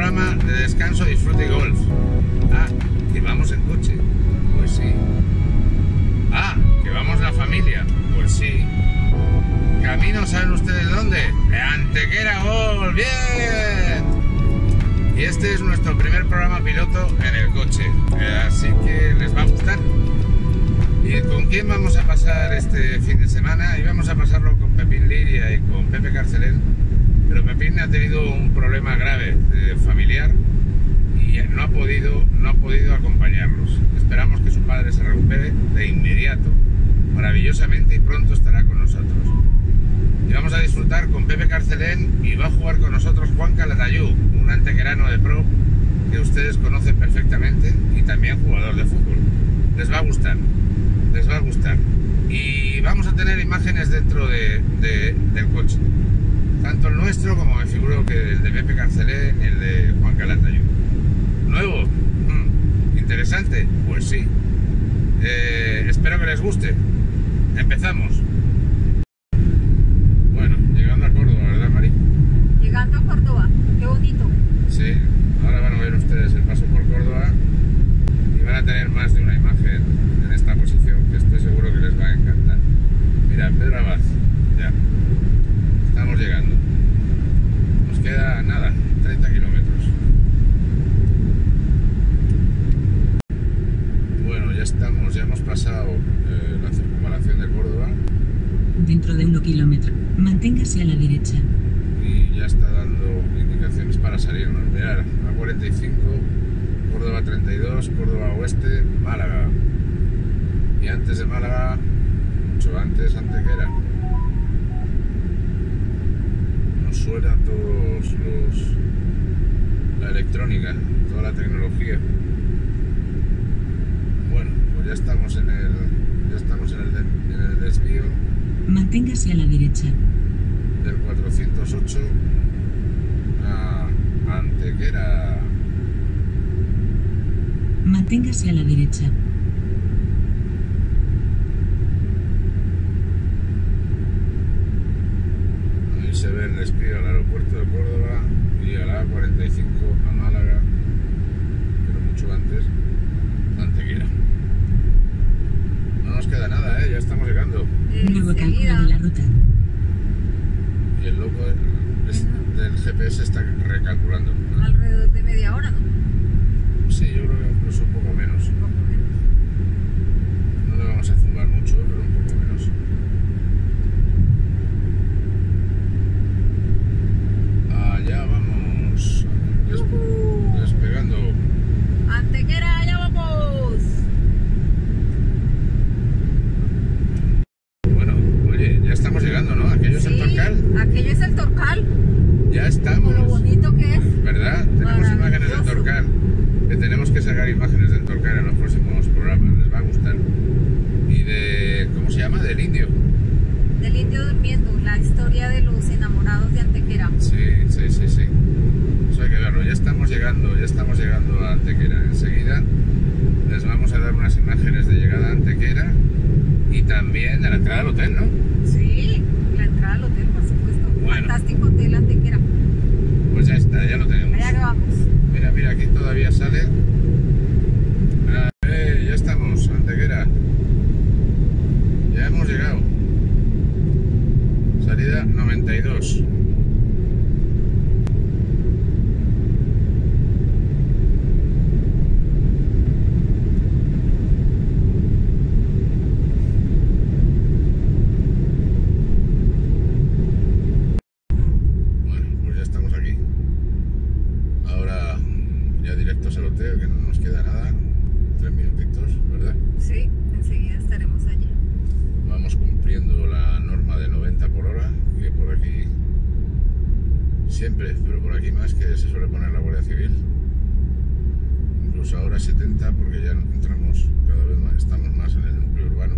programa de descanso, disfrute y golf. Ah, que vamos en coche. Pues sí. Ah, que vamos la familia. Pues sí. Camino, ¿saben ustedes dónde? Antequera Golf. ¡Bien! Y este es nuestro primer programa piloto en el coche. Así que les va a gustar. ¿Y con quién vamos a pasar este fin de semana? Y vamos a pasarlo con Pepín Liria y con Pepe Carcelén. Pero Pepín ha tenido un problema grave familiar y no ha podido acompañarlos. Esperamos que su padre se recupere de inmediato, maravillosamente, y pronto estará con nosotros. Y vamos a disfrutar con Pepe Carcelén y va a jugar con nosotros Juan Calatayud, un antequerano de pro que ustedes conocen perfectamente y también jugador de fútbol. Les va a gustar, les va a gustar. Y vamos a tener imágenes dentro del coche, tanto el nuestro como me figuro que el de Pepe Carcelén y el de Juan Calatayud. ¿Nuevo? ¿Interesante? Pues sí. Espero que les guste. Empezamos. Bueno, llegando a Córdoba, ¿verdad, Mari? Llegando a Córdoba, qué bonito. Sí, ahora van a ver ustedes el paso por Córdoba y van a tener más de una imagen en esta posición que estoy seguro que les va a encantar. Mira, Pedro Abad, ya. Estamos llegando. Nos queda nada, 30 kilómetros. Bueno, ya estamos, ya hemos pasado la circunvalación de Córdoba. Dentro de 1 kilómetro, manténgase a la derecha. Y ya está dando indicaciones para salirnos. Mirad, A45, Córdoba 32, Córdoba Oeste, Málaga. Y antes de Málaga, mucho antes, Antequera. Nos suena todos la electrónica, toda la tecnología. Bueno, pues ya estamos en el desvío. Manténgase a la derecha. Del 408 a Antequera. Manténgase a la derecha. Ahí se ve el desvío al aeropuerto de Córdoba y a la A45 a Málaga, pero mucho antes, Antequera. No nos queda nada, ya estamos llegando. Nuevo cálculo de la ruta. Y el loco del GPS está recalculando. Alrededor de media hora, ¿no? Sí, yo creo que incluso un poco menos. Un poco menos. No le vamos a zumbar mucho, pero un poco menos. Allá vamos. Despegando. Antequera, allá vamos. Bueno, oye, ya estamos llegando, ¿no? Aquello es el Torcal. Aquello es el Torcal. Ya estamos. Con lo bonito que es. ¿Verdad? Tenemos imágenes del Torcal. Que tenemos que sacar imágenes del Torcal en los próximos programas. Les va a gustar. Y de... ¿cómo se llama? Del Indio. Del Indio durmiendo, la historia de los enamorados de Antequera. Sí. Eso hay que verlo. Ya estamos llegando a Antequera. Enseguida les vamos a dar unas imágenes de llegada a Antequera y también de la entrada al hotel, ¿no? Sí, la entrada al hotel, por supuesto. Bueno. Fantástico hotel Antequera. Pues ya está, ya lo tenemos. Allá que vamos. Mira, aquí todavía sale. Ya estamos, Antequera. Ya hemos llegado. Salida 92. Directos al hotel, que no nos queda nada, 3 minutitos, ¿verdad? Sí, enseguida estaremos allí. Vamos cumpliendo la norma de 90 por hora, que por aquí siempre, pero por aquí más, que se suele poner la Guardia Civil. Incluso ahora 70, porque ya entramos cada vez más, estamos más en el núcleo urbano.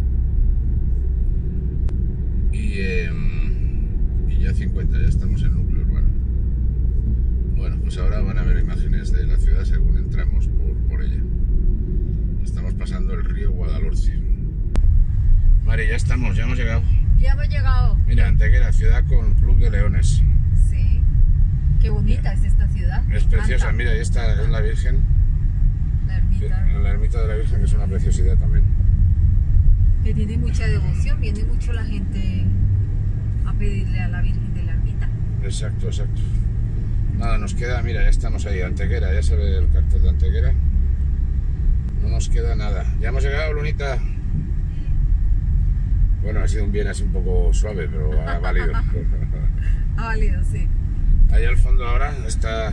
Y ya 50, ya estamos en el núcleo urbano. Bueno, pues ahora van a ver imágenes de la ciudad según entramos por ella. Estamos pasando el río Guadalhorce. Vale, ya estamos, ya hemos llegado. Ya hemos llegado. Mira, Antequera, ciudad con Club de Leones. Sí. Qué bonita es esta ciudad. Es preciosa, mira, y esta es la Virgen. La ermita. La ermita de la Virgen, que es una preciosidad también. Que tiene mucha devoción, viene mucho la gente a pedirle a la Virgen de la ermita. Exacto, exacto. Nada, nos queda, mira, ya estamos ahí, Antequera, ya se ve el cartel de Antequera. No nos queda nada. Ya hemos llegado, Lunita. Bueno, ha sido un viaje así un poco suave, pero ha valido. Ha valido, sí. Ahí al fondo ahora está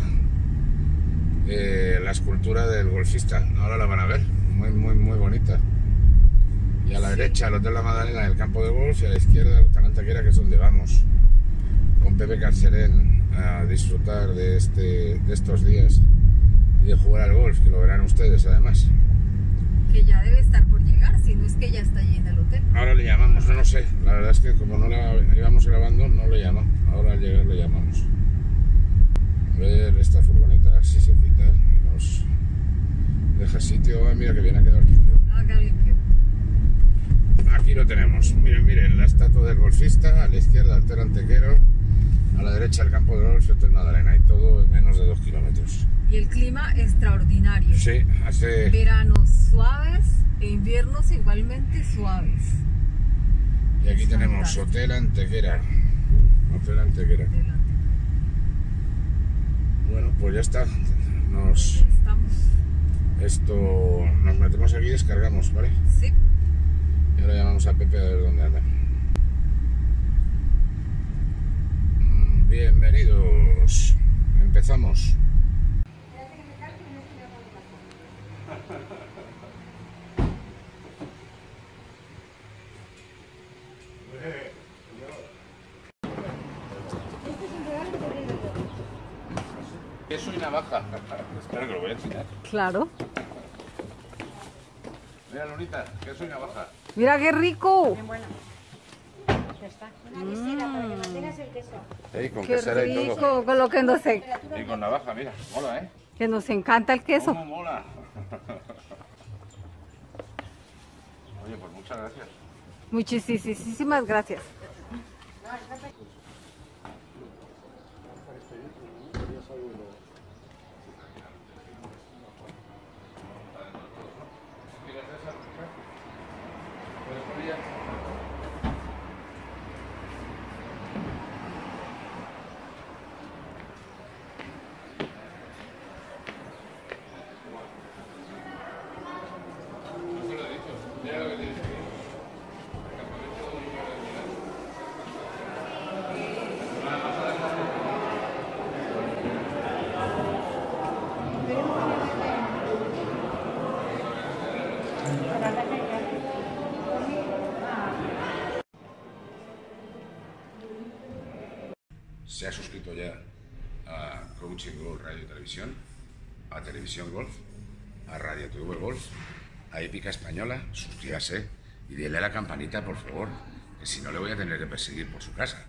la escultura del golfista. Ahora la van a ver, muy, muy, muy bonita. Y a la derecha el Hotel La Madalena, el campo de golf, y a la izquierda el Hotel Antequera, que es donde vamos con Pepe Carcerén a disfrutar de estos días y de jugar al golf, que lo verán ustedes además. Que ya debe estar por llegar, si no es que ya está allí en el hotel. Ahora le llamamos, no lo sé, la verdad es que como no la íbamos grabando, no le llamo. Ahora al llegar le llamamos. A ver esta furgoneta si se quita y nos deja sitio. Mira que bien ha quedado limpio. Ah, qué limpio. Aquí lo tenemos, miren, miren, la estatua del golfista, a la izquierda el Hotel Antequera, a la derecha el campo de golf y Hotel Madalena, y todo en menos de 2 kilómetros. Y el clima extraordinario. Sí, hace... Veranos suaves e inviernos igualmente suaves. Y aquí Es tenemos fantástico. Hotel Antequera. Hotel Antequera. Adelante. Bueno, pues ya está. Estamos. Nos metemos aquí y descargamos, ¿vale? Sí. Y ahora llamamos a Pepe a ver dónde anda. Bienvenidos. Empezamos. Queso y navaja. Espera que lo voy a enseñar. Claro. Mira, Lunita, queso y navaja. Mira qué rico. Bien bueno. Ya está. Una quesera para que mantengas el queso. Sí, con Qué quesera y todo. rico. Con lo que Y con navaja, mira, mola, ¿eh? que nos encanta el queso. ¿Cómo mola? Oye, pues muchas gracias. Muchísimas gracias. Se ha suscrito ya a Coaching Golf Radio y Televisión, a Televisión Golf, a Radio TV Golf, a Épica Española. Suscríbase y dile a la campanita, por favor, que si no le voy a tener que perseguir por su casa.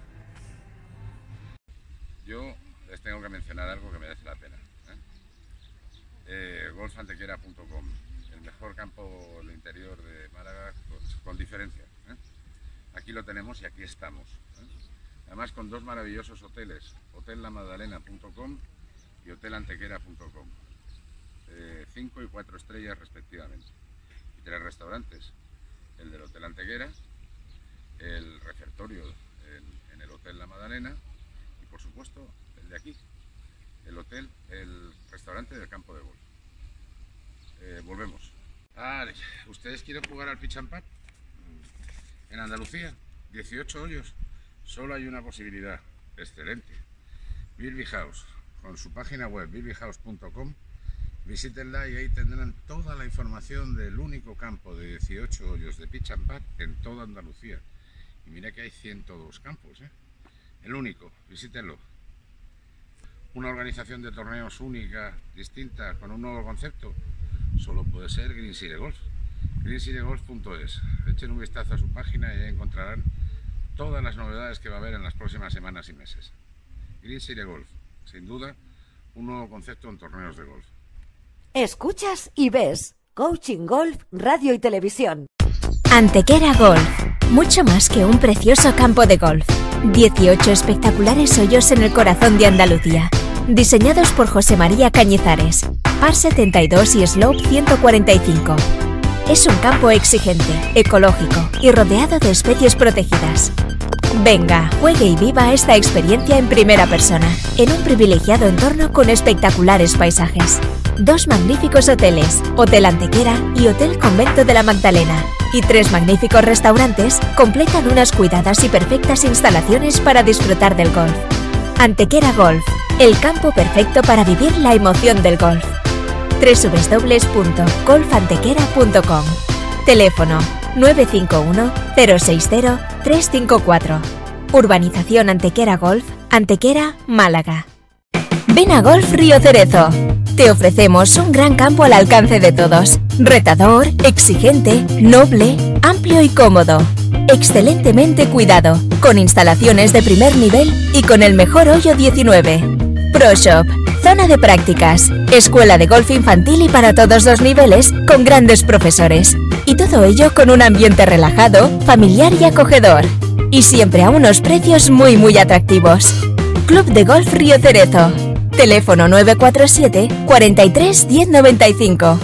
Yo les tengo que mencionar algo que merece la pena. Golfantequera.com, el mejor campo del interior de Málaga con diferencia. Aquí lo tenemos y aquí estamos. Además con 2 maravillosos hoteles, hotellamadalena.com y hotelantequera.com, 5 y 4 estrellas respectivamente, y 3 restaurantes, el del Hotel Antequera, el refectorio en el Hotel La Madalena y por supuesto el de aquí, el restaurante del campo de golf. Volvemos. ¿Ustedes quieren jugar al pitch and putt? En Andalucía, 18 hoyos. Solo hay una posibilidad, excelente. Bilby House, con su página web bilbyhouse.com, visítenla y ahí tendrán toda la información del único campo de 18 hoyos de pitch and putt en toda Andalucía. Y mira que hay 102 campos, ¿eh? El único, visítenlo. Una organización de torneos única, distinta, con un nuevo concepto, solo puede ser Green City Golf. greencitygolf.es. Echen un vistazo a su página y ahí encontrarán todas las novedades que va a haber en las próximas semanas y meses. Green City Golf, sin duda, un nuevo concepto en torneos de golf. Escuchas y ves Coaching Golf, Radio y Televisión. Antequera Golf, mucho más que un precioso campo de golf. 18 espectaculares hoyos en el corazón de Andalucía. diseñados por José María Cañizares, par 72 y slope 145. Es un campo exigente, ecológico y rodeado de especies protegidas. Venga, juegue y viva esta experiencia en primera persona, en un privilegiado entorno con espectaculares paisajes. 2 magníficos hoteles, Hotel Antequera y Hotel Convento de la Magdalena, y 3 magníficos restaurantes completan unas cuidadas y perfectas instalaciones para disfrutar del golf. Antequera Golf, el campo perfecto para vivir la emoción del golf. www.golfantequera.com. Teléfono 951 060 354. Urbanización Antequera Golf, Antequera, Málaga. Ven a Golf Río Cerezo. Te ofrecemos un gran campo al alcance de todos. Retador, exigente, noble, amplio y cómodo. Excelentemente cuidado, con instalaciones de primer nivel y con el mejor hoyo 19. Pro Shop, zona de prácticas, escuela de golf infantil y para todos los niveles, con grandes profesores. Y todo ello con un ambiente relajado, familiar y acogedor. Y siempre a unos precios muy atractivos. Club de Golf Río Cerezo. Teléfono 947 43 1095.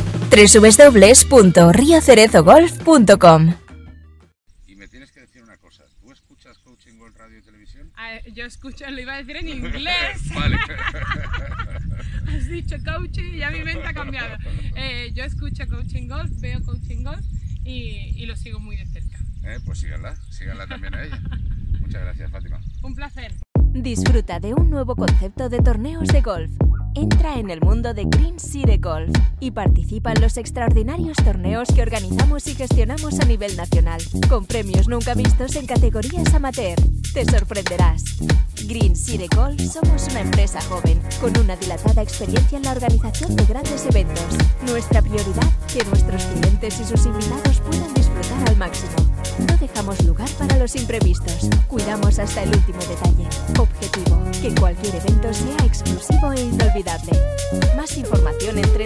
www.riocerezogolf.com. Y me tienes que decir una cosa. ¿Tú escuchas Coaching Golf Radio y Televisión? Yo escucho, lo iba a decir en inglés. Vale. Has dicho coaching y ya mi mente ha cambiado. Yo escucho Coaching Golf, veo Coaching Golf y lo sigo muy de cerca. Pues síganla también a ella. Muchas gracias, Fátima. Un placer. Disfruta de un nuevo concepto de torneos de golf. Entra en el mundo de Green City Golf y participa en los extraordinarios torneos que organizamos y gestionamos a nivel nacional, con premios nunca vistos en categorías amateur. Te sorprenderás. Green City Golf somos una empresa joven, con una dilatada experiencia en la organización de grandes eventos. Nuestra prioridad, que nuestros clientes y sus invitados puedan disfrutar al máximo. No dejamos lugar para los imprevistos. Cuidamos hasta el último detalle. Objetivo, que cualquier evento sea exclusivo e inolvidable. Más información en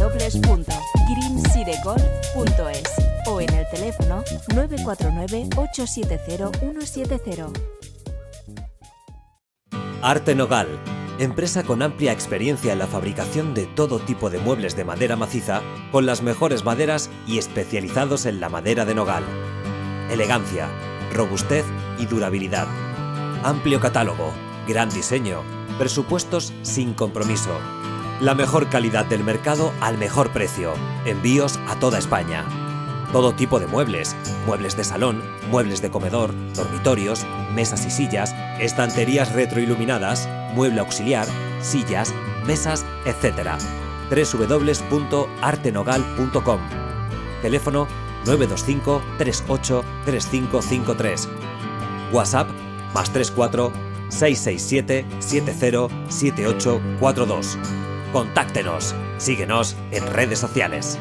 www.greencitygolf.es o en el teléfono 949 870 170. Arte Nogal, empresa con amplia experiencia en la fabricación de todo tipo de muebles de madera maciza, con las mejores maderas y especializados en la madera de nogal. Elegancia, robustez y durabilidad. Amplio catálogo, gran diseño, presupuestos sin compromiso. La mejor calidad del mercado al mejor precio. Envíos a toda España. Todo tipo de muebles, muebles de salón, muebles de comedor, dormitorios, mesas y sillas, estanterías retroiluminadas, mueble auxiliar, sillas, mesas, etc. www.artenogal.com. Teléfono 925 38 3553. WhatsApp +34 667 70 7842. Contáctenos. Síguenos en redes sociales.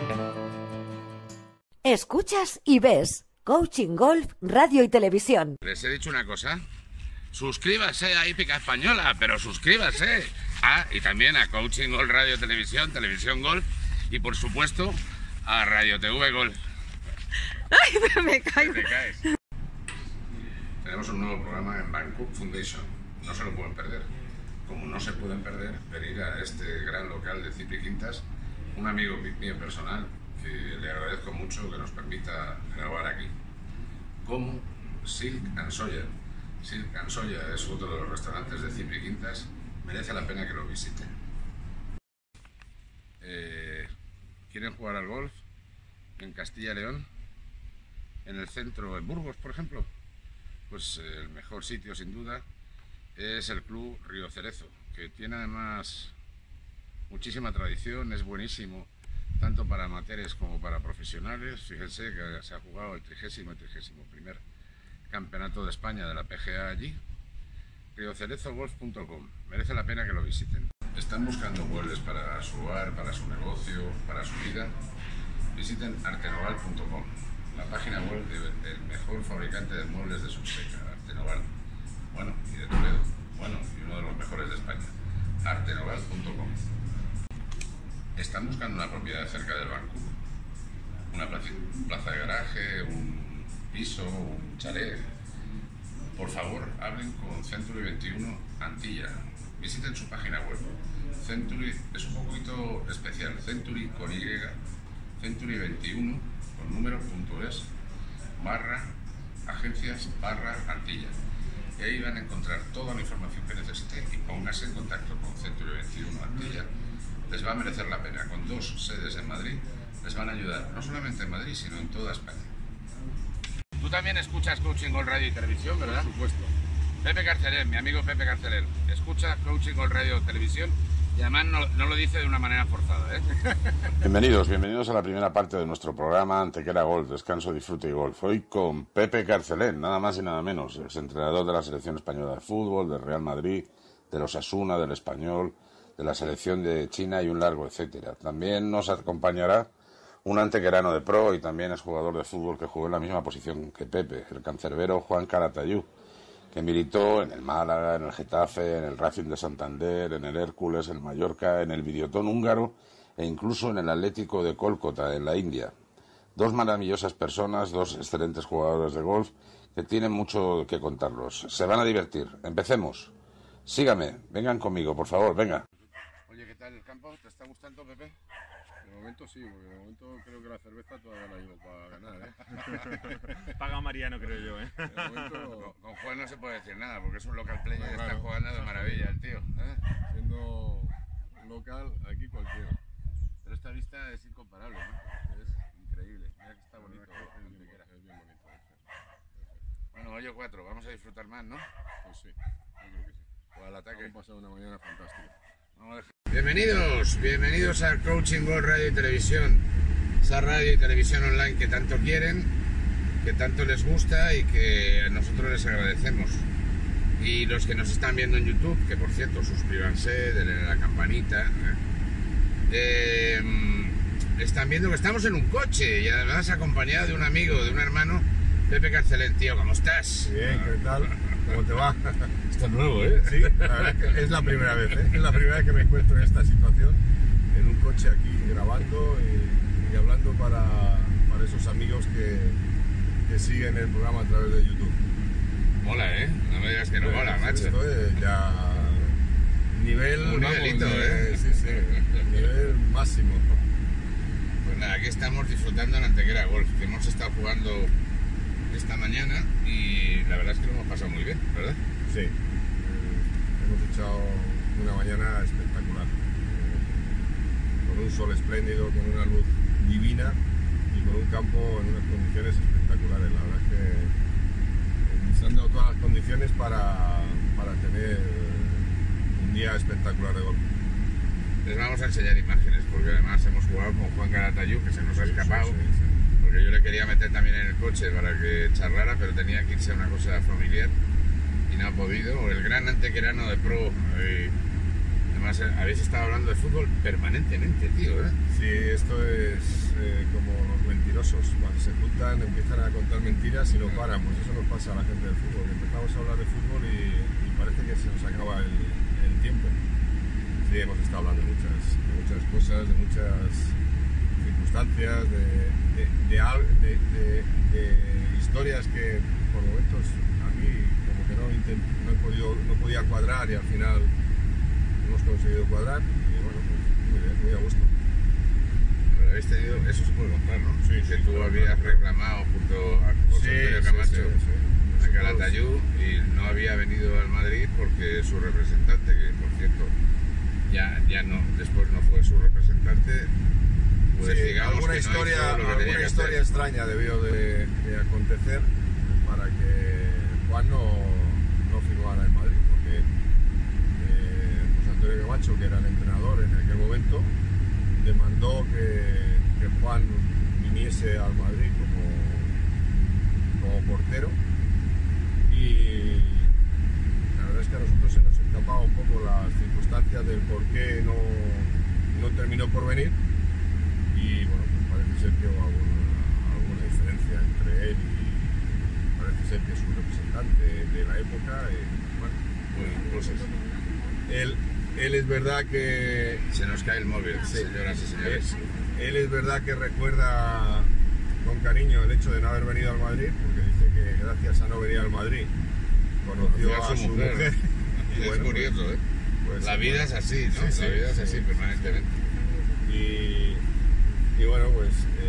Escuchas y ves Coaching Golf Radio y Televisión. Les he dicho una cosa. Suscríbase a Hípica Española, pero suscríbase. Y también a Coaching Golf Radio Televisión, Televisión Golf y por supuesto a Radio TV Golf. Ay, pero me caigo. Te caes. Tenemos un nuevo programa en Bangkok Foundation. No se lo pueden perder. Como no se pueden perder, venir a este gran local de Cipri Quintas, un amigo mío personal, que le agradezco mucho que nos permita grabar aquí, como Silk and Soya. Silk and Soya es otro de los restaurantes de Cipri Quintas, merece la pena que lo visiten. ¿Quieren jugar al golf en Castilla y León? En el centro, en Burgos, por ejemplo, pues el mejor sitio sin duda es el Club Río Cerezo, que tiene además muchísima tradición, es buenísimo tanto para amateurs como para profesionales. Fíjense que se ha jugado el 30º y 31º Campeonato de España de la PGA allí. riocerezogolf.com, merece la pena que lo visiten. ¿Están buscando muebles para su hogar, para su negocio, para su vida? Visiten artenogal.com, la página web del mejor fabricante de muebles de Subseca, Artenogal. Bueno, y de Toledo, bueno, y uno de los mejores de España, artenogal.com. ¿Están buscando una propiedad cerca del Bangkok? Una plaza de garaje, un piso, un chalet. Por favor, hablen con Century 21 Antilla, visiten su página web. Century es un poquito especial, Century con Y, Century21 con número.es /agencias/Antilla. Y ahí van a encontrar toda la información que necesiten y póngase en contacto con Century21 Antilla. Les va a merecer la pena. Con 2 sedes en Madrid les van a ayudar, no solamente en Madrid, sino en toda España. Tú también escuchas Coaching Golf Radio y Televisión, ¿verdad? Por supuesto. Pepe Carceler, mi amigo Pepe Carceler, escucha Coaching Golf Radio y Televisión y además no lo dice de una manera forzada, ¿eh? Bienvenidos a la primera parte de nuestro programa Antequera Golf, Descanso, Disfrute y Golf. Hoy con Pepe Carceler, nada más y nada menos, ex entrenador de la Selección Española de Fútbol, del Real Madrid, del Osasuna, del Español, de la Selección de China y un largo etcétera. También nos acompañará un antequerano de pro y también es jugador de fútbol que jugó en la misma posición que Pepe, el cancerbero Juan Caratayú, que militó en el Málaga, en el Getafe, en el Racing de Santander, en el Hércules, en el Mallorca, en el Videoton húngaro e incluso en el Atlético de Kolkata, en la India. 2 maravillosas personas, 2 excelentes jugadores de golf que tienen mucho que contarlos. Se van a divertir. Empecemos. Sígame, vengan conmigo, por favor, venga. Oye, ¿qué tal el campo? ¿Te está gustando, Pepe? De momento sí, porque de momento creo que la cerveza todavía la llevo para ganar, ¿eh? Paga Mariano, creo yo, ¿eh? De momento... Con Juan no se puede decir nada, porque es un local player y Claro. está jugando de maravilla el tío, ¿eh? Siendo local, aquí cualquiera. Pero esta vista es incomparable, ¿no? Es increíble. Mira que está bonito. Es bien bonito. Bueno, hoyo 4, vamos a disfrutar más, ¿no? Pues sí, yo creo que sí. O al ataque. Hemos pasado una mañana fantástica. Vamos a dejar. Bienvenidos a Coaching Golf Radio y Televisión, esa radio y televisión online que tanto quieren, que tanto les gusta y que nosotros les agradecemos. Y los que nos están viendo en YouTube, que por cierto, suscríbanse, denle a la campanita. Están viendo que estamos en un coche y además acompañado de un amigo, de un hermano, Pepe Carceler. Tío, ¿cómo estás? Bien, ¿qué tal? ¿Cómo te va? Está nuevo, ¿eh? Sí, la verdad es que es la primera vez, ¿eh? Es la primera vez que me encuentro en esta situación, en un coche aquí grabando y hablando para esos amigos que siguen el programa a través de YouTube. Mola, ¿eh? No me digas que no mola, macho. Esto es ya nivel... Un nivelito, ¿eh? Sí, nivel máximo. Pues nada, aquí estamos disfrutando en Antequera Golf, que hemos estado jugando esta mañana y la verdad es que lo hemos pasado muy bien, ¿verdad? Sí, hemos echado una mañana espectacular, con un sol espléndido, con una luz divina y con un campo en unas condiciones espectaculares. La verdad es que se han dado todas las condiciones para tener un día espectacular de golf. Les vamos a enseñar imágenes, porque además hemos jugado con Juan Caratayú, que se nos ha escapado, Sí. porque yo le quería meter también en el coche para que charlara, pero tenía que irse a una cosa familiar y no ha podido. El gran antequerano de pro. Además, habéis estado hablando de fútbol permanentemente, tío, ¿eh? Sí, esto es como los mentirosos, cuando se juntan empiezan a contar mentiras y no paran. Pues eso nos pasa a la gente del fútbol, que empezamos a hablar de fútbol y parece que se nos acaba el tiempo. Sí, hemos estado hablando de muchas cosas, de muchas circunstancias, de historias que por momentos a mí como que no podía cuadrar y al final hemos conseguido cuadrar y bueno, pues muy bien, muy a gusto. Pero habéis tenido, eso se puede contar, ¿no? Sí, que sí, tú claro, habías claro. reclamado junto a José Antonio Camacho a Calatayud y no había venido al Madrid porque su representante, que por cierto ya no, después no fue su representante, pues sí, digamos alguna que historia, no hizo lo que tenía que historia hacer. extraña debió de acontecer para que Juan no firmara en Madrid, porque José Antonio Camacho, que era el entrenador en aquel momento, demandó que Juan viniese al Madrid como portero y la verdad es que a nosotros se nos escapaba un poco las circunstancias del por qué no terminó por venir y bueno, pues parece ser que hubo alguna diferencia entre él y parece ser que su representante de la época Bueno, pues eso. él es verdad que Se nos cae el móvil, Sí. señoras y señores. él es verdad que recuerda con cariño el hecho de no haber venido al Madrid, porque dice que gracias a no venir al Madrid conoció a su mujer. Y es bueno, curioso, ¿eh? puede La ser. vida es así, ¿no? Sí, sí, la vida es sí. así permanentemente. Y bueno, pues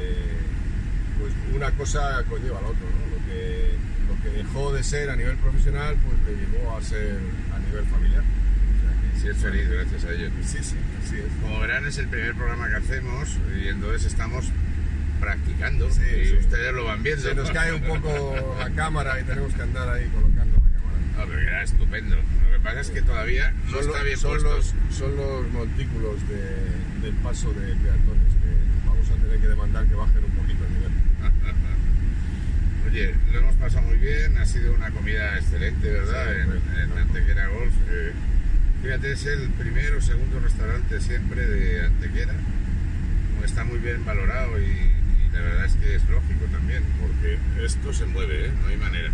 una cosa conlleva al otro, ¿no? Lo que dejó de ser a nivel profesional, pues le llevó a ser a nivel familiar. Sí, es feliz gracias a ello. Sí, sí, así es. Como verán, es el primer programa que hacemos y entonces estamos practicando Sí, y sí. ustedes lo van viendo. Se nos cae un poco la cámara y tenemos que andar ahí colocando la cámara. No, pero era estupendo. Lo que pasa es que todavía no está bien puesto. Son los montículos del paso de peatones que vamos a tener que demandar que bajen un poquito el nivel. Oye, lo hemos pasado muy bien, ha sido una comida excelente, ¿verdad? Sí, en Antequera Golf. Fíjate, es el primero o segundo restaurante siempre de Antequera. Como está muy bien valorado y la verdad es que es lógico también, porque esto se mueve, ¿eh? No hay manera.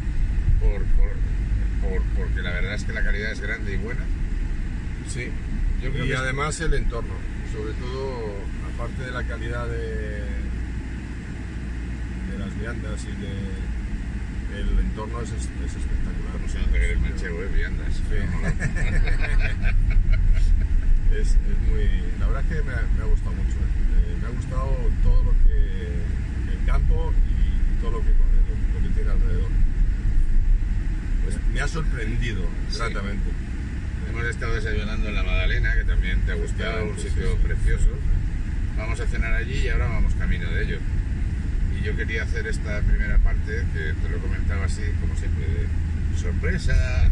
Porque la verdad es que la calidad es grande y buena. Sí, Yo creo y que además el entorno, sobre todo, aparte de la calidad de las viandas y el entorno es espectacular. No sé dónde querés manchego, viandas. Es muy... La verdad es que me ha gustado mucho. Me ha gustado todo lo que... el campo y todo lo que tiene alrededor. Pues me ha sorprendido gratamente. Hemos estado desayunando en la Magdalena, que también te ha gustado, un sitio precioso. Vamos a cenar allí y ahora vamos camino de ello. Y yo quería hacer esta primera parte, que te lo comentaba así, como siempre, de sorpresa.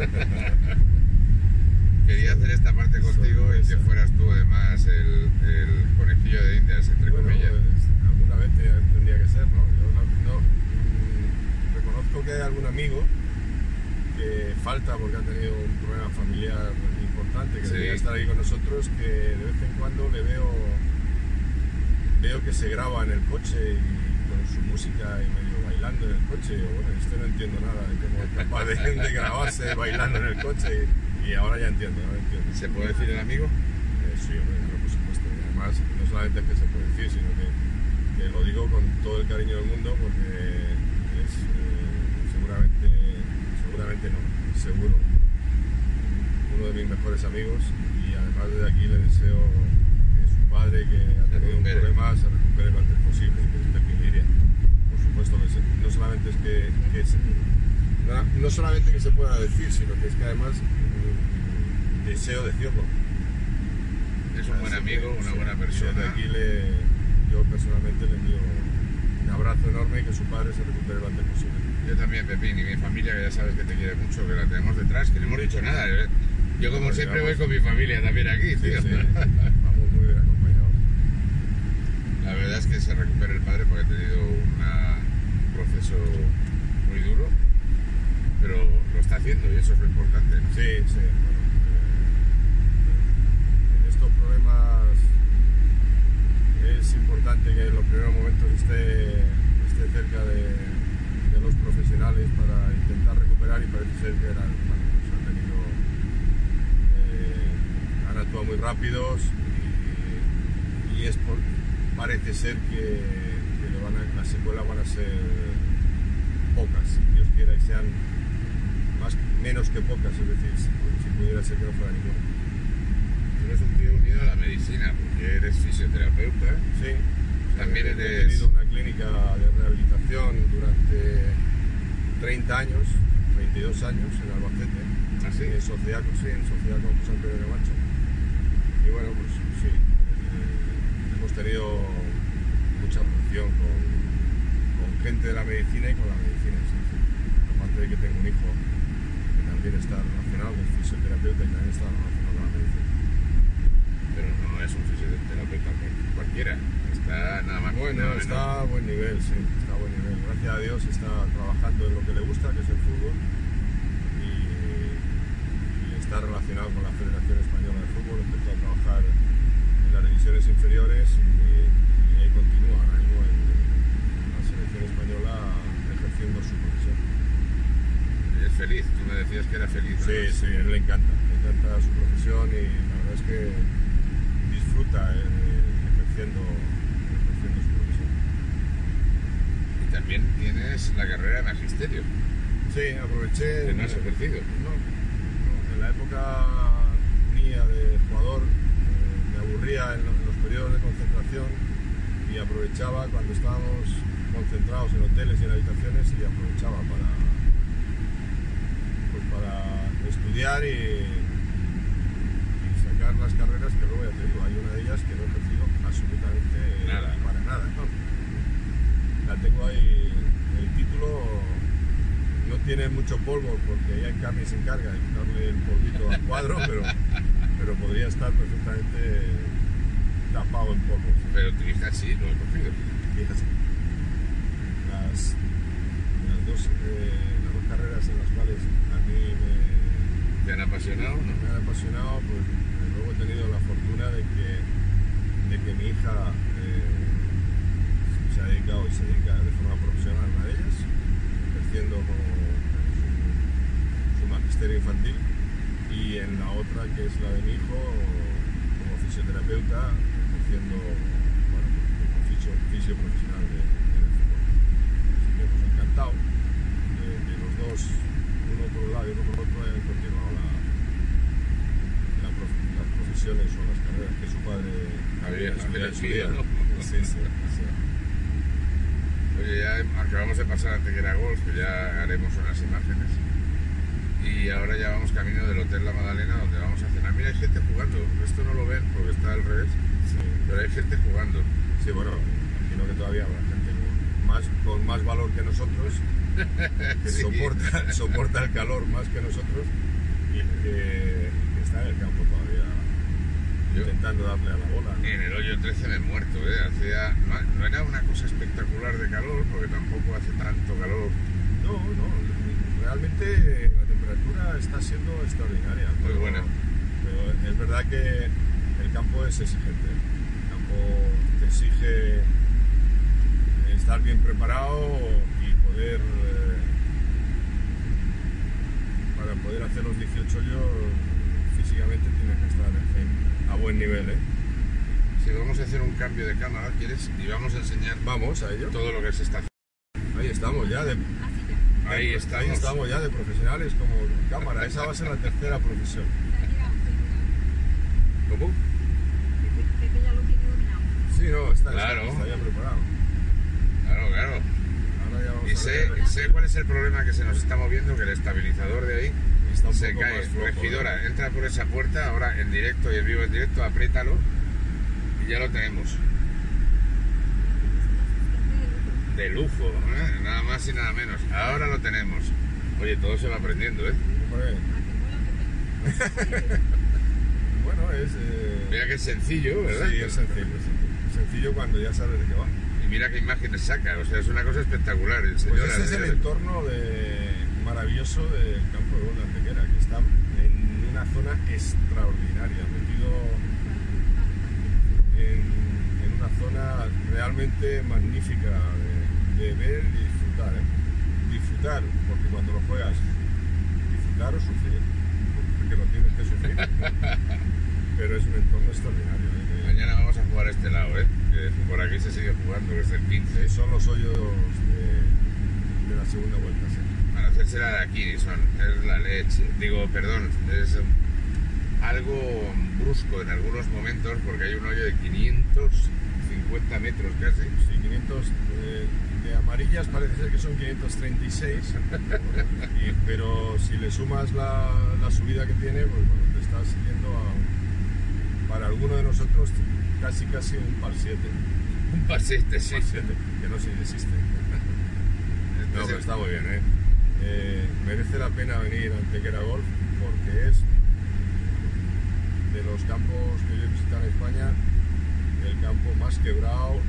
Quería hacer esta parte contigo y que fueras tú además el conejillo de Indias, entre comillas. Pues, alguna vez tendría que ser, ¿no? Yo reconozco que hay algún amigo que falta porque ha tenido un problema familiar importante, que debería estar ahí con nosotros, que de vez en cuando le veo que se graba en el coche y con su música y medio bailando en el coche. Bueno, no entiendo nada de cómo es capaz de grabarse bailando en el coche y ahora ya entiendo. ¿Se puede decir el amigo? Sí, hombre, por supuesto. Y además, no solamente es que se puede decir, sino que lo digo con todo el cariño del mundo porque es seguramente no, seguro, uno de mis mejores amigos, y además desde aquí le deseo que su padre, que ha tenido un problema, se recupere lo antes posible, que es Pepín Liria. Por supuesto que no solamente es no solamente que se pueda decir, sino que es que además deseo decirlo. Es un buen amigo, una buena persona. Desde aquí yo personalmente le envío un abrazo enorme y que su padre se recupere lo antes posible. Yo también, Pepín, y mi familia, que ya sabes que te quiere mucho, que la tenemos detrás, que no hemos dicho nada. Yo, como siempre, voy con mi familia también aquí, tío. Sí, vamos muy bien acompañados. La verdad es que se recupera el padre porque ha tenido un proceso muy duro, pero lo está haciendo y eso es lo importante. Sí. Bueno, en estos problemas es importante que en los primeros momentos esté cerca de los profesionales para intentar recuperar, y parece ser que han actuado muy rápidos y parece ser que las secuelas van a ser pocas. Dios quiera que sean menos que pocas, es decir, si pudiera ser que no fuera ninguna. Tú eres un tío unido a la medicina, porque eres fisioterapeuta. Sí. También he tenido una clínica de rehabilitación durante 30 años, 22 años en Albacete. ¿Ah, sí? En sociedad con José Antonio Camacho. Y bueno, pues sí, hemos tenido mucha relación con gente de la medicina y con la medicina. Sí. Aparte de que tengo un hijo que también está relacionado, que es fisioterapeuta y también está relacionado con la medicina. Pero no es un fisioterapeuta cualquiera. Está nada más. Bueno, está a buen nivel, sí, está a buen nivel. Gracias a Dios está trabajando en lo que le gusta, que es el fútbol, y está relacionado con la Federación Española de Fútbol. Empezó a trabajar en las divisiones inferiores y ahí continúa ahora mismo en la selección española ejerciendo su profesión. Y es feliz, tú me decías que era feliz. ¿no? Sí, a él le encanta su profesión y la verdad es que disfruta ejerciendo su profesión. Y también tienes la carrera de magisterio. Sí, aproveché. ¿Que no has ejercido? No, en la época tenía de jugador, me aburría en los periodos de concentración y aprovechaba cuando estábamos concentrados en hoteles y en habitaciones y aprovechaba para estudiar y sacar las carreras que luego ya te digo, hay una de ellas que no he ejercido absolutamente para nada, ¿no? La tengo ahí, el título no tiene mucho polvo porque ya en Cami se encarga de quitarle el polvito al cuadro, pero podría estar perfectamente tapado en polvo. Pero tu hija sí, lo he cogido. Mi hija sí. Las dos carreras en las cuales a mí ¿te han apasionado? ¿No? Me han apasionado, pues luego he tenido la fortuna de que mi hija se ha dedicado y se dedica de forma profesional a una de ellas, ejerciendo como su magisterio infantil, y en la otra, que es la de mi hijo, como fisioterapeuta, ejerciendo como fisio profesional en el fútbol. Así que pues encantado de los dos, uno por un lado y otro por otro, hayan continuado las profesiones o las carreras que su padre había estudiado, ¿no? Sí. Oye, ya acabamos de pasar a Antequera Golf, que ya haremos unas imágenes, y ahora ya vamos camino del Hotel La Madalena, donde vamos a cenar. Mira, hay gente jugando, esto no lo ven porque está al revés, pero hay gente jugando. Sí, bueno, imagino que todavía habrá gente con más valor que nosotros, que sí. soporta el calor más que nosotros, y que está en el campo todavía intentando darle a la bola, ¿no? En el hoyo 13 me he muerto, no era una cosa espectacular de calor, porque tampoco hace tanto calor. No, realmente la temperatura está siendo extraordinaria. Muy buena. Pero es verdad que el campo es exigente. El campo te exige estar bien preparado y poder, para poder hacer los 18 hoyos, físicamente tienes que estar a buen nivel, ¿eh? Si vamos a hacer un cambio de cámara, ¿quieres? Y vamos a enseñar a ello. Todo lo que se está haciendo. Ahí estamos ya Ahí estamos ya de profesionales como cámara. Esa va a ser la tercera profesión. ¿Cómo? Pepe ya lo tiene dominado. Sí, no, está ya preparado. Claro. Ahora ya vamos y sé cuál es el problema que se nos está moviendo, que el estabilizador de ahí se cae. Regidora, entra por esa puerta, ahora en directo y en vivo en directo, apriétalo y ya lo tenemos. De lujo, nada más y nada menos. Ahora lo tenemos. Oye, todo se va aprendiendo, Bueno, es... Mira que es sencillo, ¿verdad? Sí, es sencillo. Sencillo cuando ya sabes de qué va. Y mira qué imágenes saca, o sea, es una cosa espectacular. Pues ese es el entorno maravilloso del campo de golf de Antequera, que está en una zona extraordinaria, metido en una zona realmente magnífica de ver y disfrutar, disfrutar, porque cuando lo juegas, disfrutar o sufrir, porque lo tienes que sufrir, pero es un entorno extraordinario. Mañana vamos a jugar a este lado, que por aquí se sigue jugando desde el 15. Son los hoyos de la segunda vuelta, sí. Para hacerse la de aquí, es la leche, es algo brusco en algunos momentos, porque hay un hoyo de 550 metros casi. Sí, 500 de amarillas parece ser que son 536, pero si le sumas la subida que tiene, pues bueno, te estás yendo para alguno de nosotros casi un par 7. Un par 7, sí. Par 7, que no sé si existe. No, pero está muy bien, merece la pena venir a Antequera Golf porque es de los campos que yo he visitado en España el campo más quebrado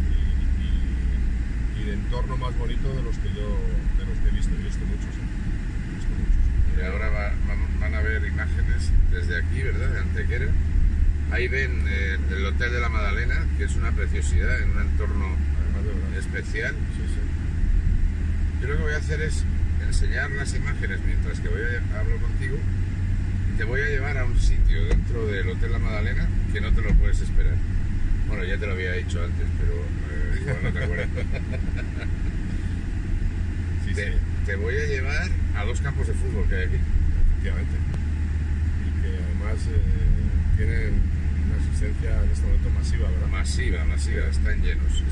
y de entorno más bonito de los que he visto. He visto muchos. Y ahora van a ver imágenes desde aquí, ¿verdad? De Antequera. Ahí ven el Hotel de La Madalena, que es una preciosidad, en un entorno especial. Sí. Yo lo que voy a hacer es enseñar las imágenes mientras que hablo contigo. Te voy a llevar a un sitio dentro del Hotel La Madalena que no te lo puedes esperar. Bueno, ya te lo había dicho antes, pero igual no te acuerdas. Te voy a llevar a 2 campos de fútbol que hay aquí. Efectivamente. Y que además además tienen una asistencia en este momento masiva, ¿verdad? Masiva, están llenos.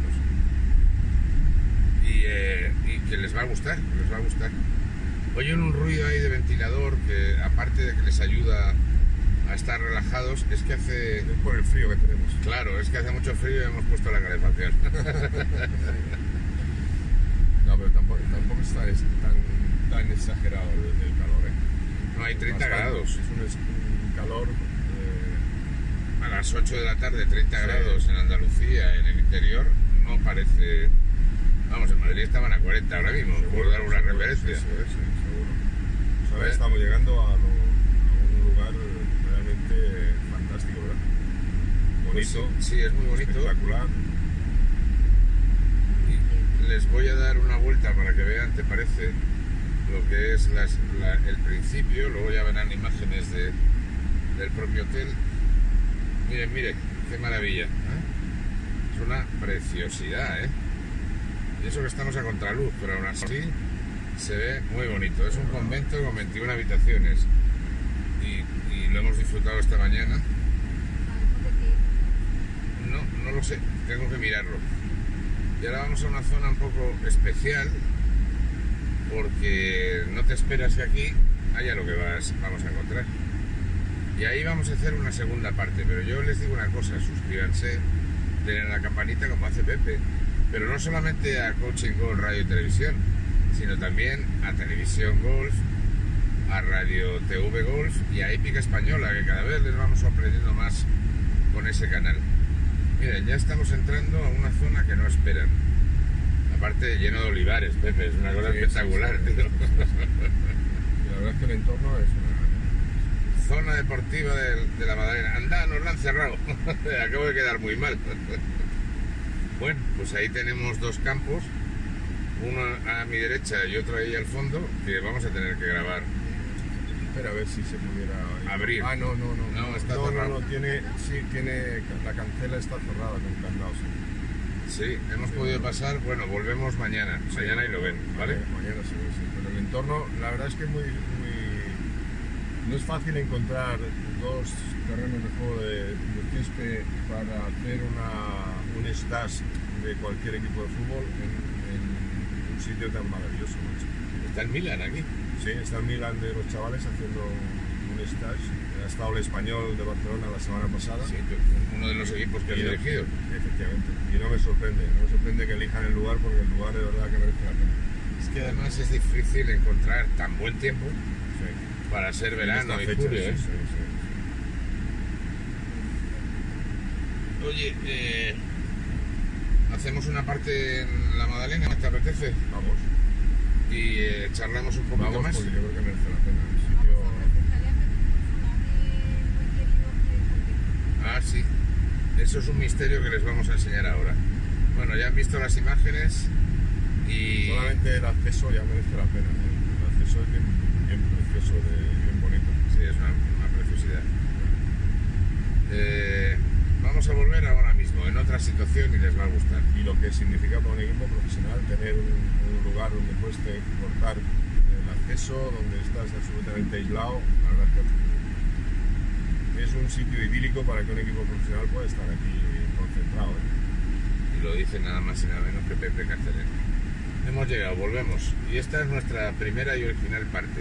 Y que les va a gustar. Oyen un ruido ahí de ventilador que, aparte de que les ayuda a estar relajados, es que hace... Es por el frío que tenemos. Claro, es que hace mucho frío y hemos puesto la calefacción. No, pero tampoco está tan exagerado el calor, ¿eh? No, hay 30 grados. Es un calor... A las 8 de la tarde, 30 grados en Andalucía, en el interior, no parece... Vamos, en Madrid estaban a 40 ahora mismo, por dar una referencia. Sí, seguro. Pues ahora estamos llegando a un lugar realmente fantástico, ¿verdad? Bonito. Pues sí, es muy bonito. Espectacular. Y les voy a dar una vuelta para que vean, ¿te parece? Lo que es el principio, luego ya verán imágenes del propio hotel. Miren, qué maravilla. Es una preciosidad, ¿eh? Y eso que estamos a contraluz, pero aún así se ve muy bonito. Es un convento con 21 habitaciones y lo hemos disfrutado esta mañana. No lo sé, tengo que mirarlo. Y ahora vamos a una zona un poco especial porque no te esperas que aquí haya lo que vamos a encontrar. Y ahí vamos a hacer una segunda parte, pero yo les digo una cosa, suscríbanse, denle a la campanita como hace Pepe. Pero no solamente a Coaching Golf Radio y Televisión, sino también a Televisión Golf, a Radio TV Golf y a Hípica Española, que cada vez les vamos sorprendiendo más con ese canal. Miren, ya estamos entrando a una zona que no esperan. Aparte lleno de olivares, Pepe, es una cosa espectacular, tío. Y la verdad es que el entorno es una... Zona deportiva de la Madalena. Anda, nos la han cerrado. Acabo de quedar muy mal. Bueno, pues ahí tenemos dos campos, uno a mi derecha y otro ahí al fondo, que vamos a tener que grabar. Espera, a ver si se pudiera... Abrir. Ah, no, está cerrado. tiene, la cancela está cerrada con candado, sí. Sí, hemos podido pasar, bueno, volvemos mañana y lo ven, ¿vale? Mañana sí, pero el entorno, la verdad es que no es fácil encontrar dos terrenos de juego de césped para hacer un stage de cualquier equipo de fútbol en un sitio tan maravilloso, macho. Está en Milán aquí. Sí, está en Milán de los chavales haciendo un stage. Ha estado el Español de Barcelona la semana pasada. Sí, uno de los equipos que has dirigido. Efectivamente. Y no me sorprende que elijan el lugar porque el lugar de verdad que merece la pena. Es que además es difícil encontrar tan buen tiempo para ser verano y julio, ¿eh? Sí. Oye, ¿hacemos una parte en la Madalena? ¿Te apetece? Vamos. Y charlamos un poquito más. Porque yo creo que merece la pena. El sitio... Ah, sí. Eso es un misterio que les vamos a enseñar ahora. Bueno, ya han visto las imágenes y... Solamente el acceso ya merece la pena, ¿eh? El acceso es bien precioso, bien bonito. Sí, es una preciosidad. Vamos a volver ahora mismo, en otra situación, y les va a gustar. Y lo que significa para un equipo profesional tener un lugar donde puedes cortar el acceso, donde estás absolutamente aislado, la verdad es que es un sitio idílico para que un equipo profesional pueda estar aquí concentrado, ¿eh? Y lo dice nada más y nada menos que Pepe Carcelén. Hemos llegado, volvemos. Y esta es nuestra primera y original parte.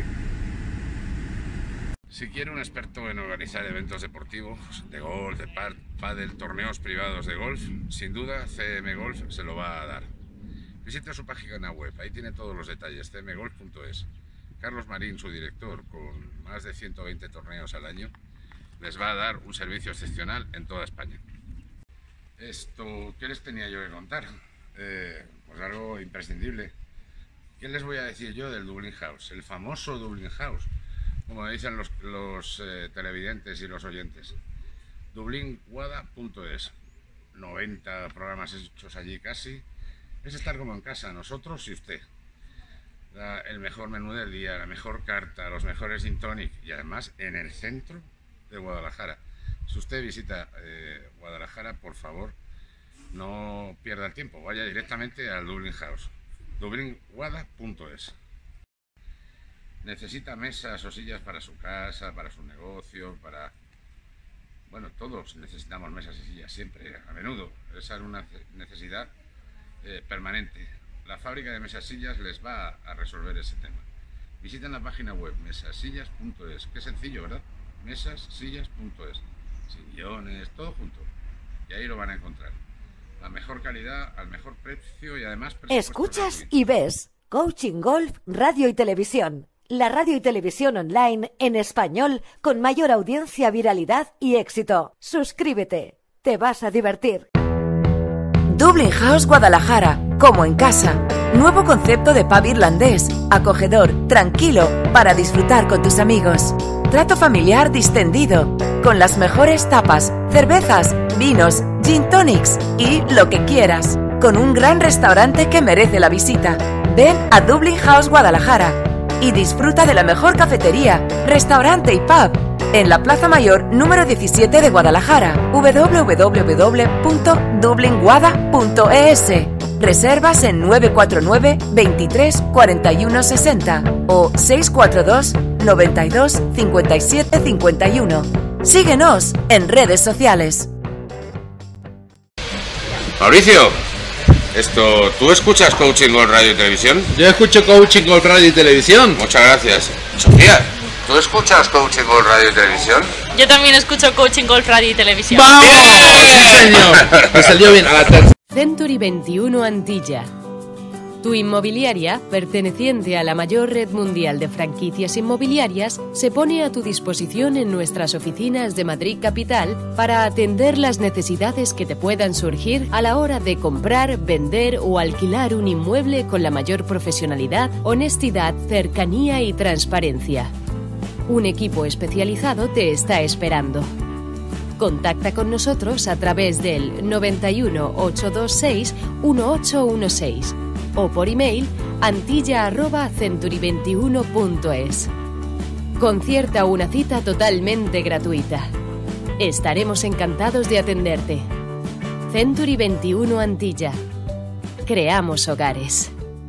Si quiere un experto en organizar eventos deportivos, de golf, de pádel, torneos privados de golf, sin duda CM Golf se lo va a dar. Visita su página web, ahí tiene todos los detalles, cmgolf.es. Carlos Marín, su director, con más de 120 torneos al año, les va a dar un servicio excepcional en toda España. ¿Qué les tenía yo que contar? Pues algo imprescindible. ¿Qué les voy a decir yo del Dublin House? El famoso Dublin House, como dicen los televidentes y los oyentes. dublinwada.es. 90 programas hechos allí casi. Es estar como en casa, nosotros y usted. El mejor menú del día, la mejor carta, los mejores gin tonic y además en el centro de Guadalajara. Si usted visita Guadalajara, por favor, no pierda el tiempo, vaya directamente al Dublin House. dublinwada.es. necesita mesas o sillas para su casa, para su negocio, para... Bueno, todos necesitamos mesas y sillas siempre, a menudo. Esa es una necesidad permanente. La fábrica de mesas y sillas les va a resolver ese tema. Visiten la página web mesasillas.es. Qué sencillo, ¿verdad? Mesasillas.es. Sillones, todo junto. Y ahí lo van a encontrar. La mejor calidad, al mejor precio y además... Escuchas y ves Coaching Golf, Radio y Televisión. La radio y televisión online en español con mayor audiencia, viralidad y éxito. Suscríbete. Te vas a divertir. Dublin House Guadalajara, como en casa. Nuevo concepto de pub irlandés, acogedor, tranquilo, para disfrutar con tus amigos. Trato familiar distendido, con las mejores tapas, cervezas, vinos, gin tonics y lo que quieras. Con un gran restaurante que merece la visita. Ven a Dublin House Guadalajara y disfruta de la mejor cafetería, restaurante y pub en la Plaza Mayor número 17 de Guadalajara. www.dublinguada.es. Reservas en 949 23 41 60 o 642 92 57 51. Síguenos en redes sociales. Mauricio, ¿tú escuchas Coaching Golf Radio y Televisión? Yo escucho Coaching Golf Radio y Televisión. Muchas gracias. Sofía, ¿tú escuchas Coaching Golf Radio y Televisión? Yo también escucho Coaching Golf Radio y Televisión. ¡Vamos! ¡Sí, señor! Me salió bien a la tercera. Century 21 Antilla. Tu inmobiliaria, perteneciente a la mayor red mundial de franquicias inmobiliarias, se pone a tu disposición en nuestras oficinas de Madrid Capital para atender las necesidades que te puedan surgir a la hora de comprar, vender o alquilar un inmueble con la mayor profesionalidad, honestidad, cercanía y transparencia. Un equipo especializado te está esperando. Contacta con nosotros a través del 91 826 1816 o por email antilla@century21.es. Concierta una cita totalmente gratuita. Estaremos encantados de atenderte. Century 21 Antilla. Creamos hogares.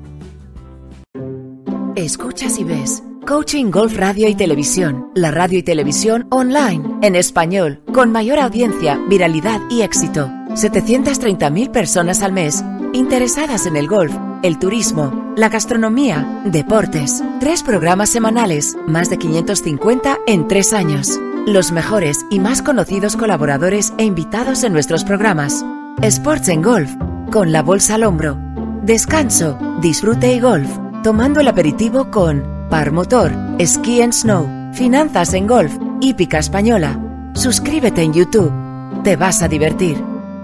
Escuchas y ves Coaching Golf Radio y Televisión, la radio y televisión online, en español, con mayor audiencia, viralidad y éxito. 730.000 personas al mes, interesadas en el golf, el turismo, la gastronomía, deportes. 3 programas semanales, más de 550 en 3 años. Los mejores y más conocidos colaboradores e invitados en nuestros programas. Sports en Golf, con la bolsa al hombro. Descanso, disfrute y golf, tomando el aperitivo con Par Motor, Ski and Snow, Finanzas en Golf, Hípica Española. Suscríbete en YouTube. Te vas a divertir.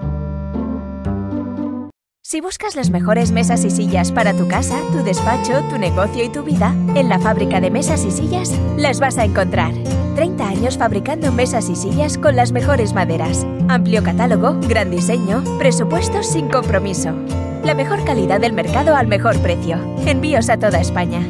Si buscas las mejores mesas y sillas para tu casa, tu despacho, tu negocio y tu vida, en la fábrica de mesas y sillas las vas a encontrar. 30 años fabricando mesas y sillas con las mejores maderas. Amplio catálogo, gran diseño, presupuestos sin compromiso. La mejor calidad del mercado al mejor precio. Envíos a toda España.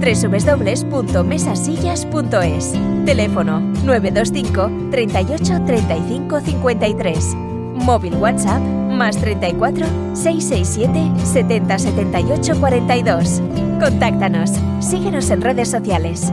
www.mesasillas.es. Teléfono 925 38 35 53. Móvil WhatsApp más 34 667 70 78 42. Contáctanos. Síguenos en redes sociales.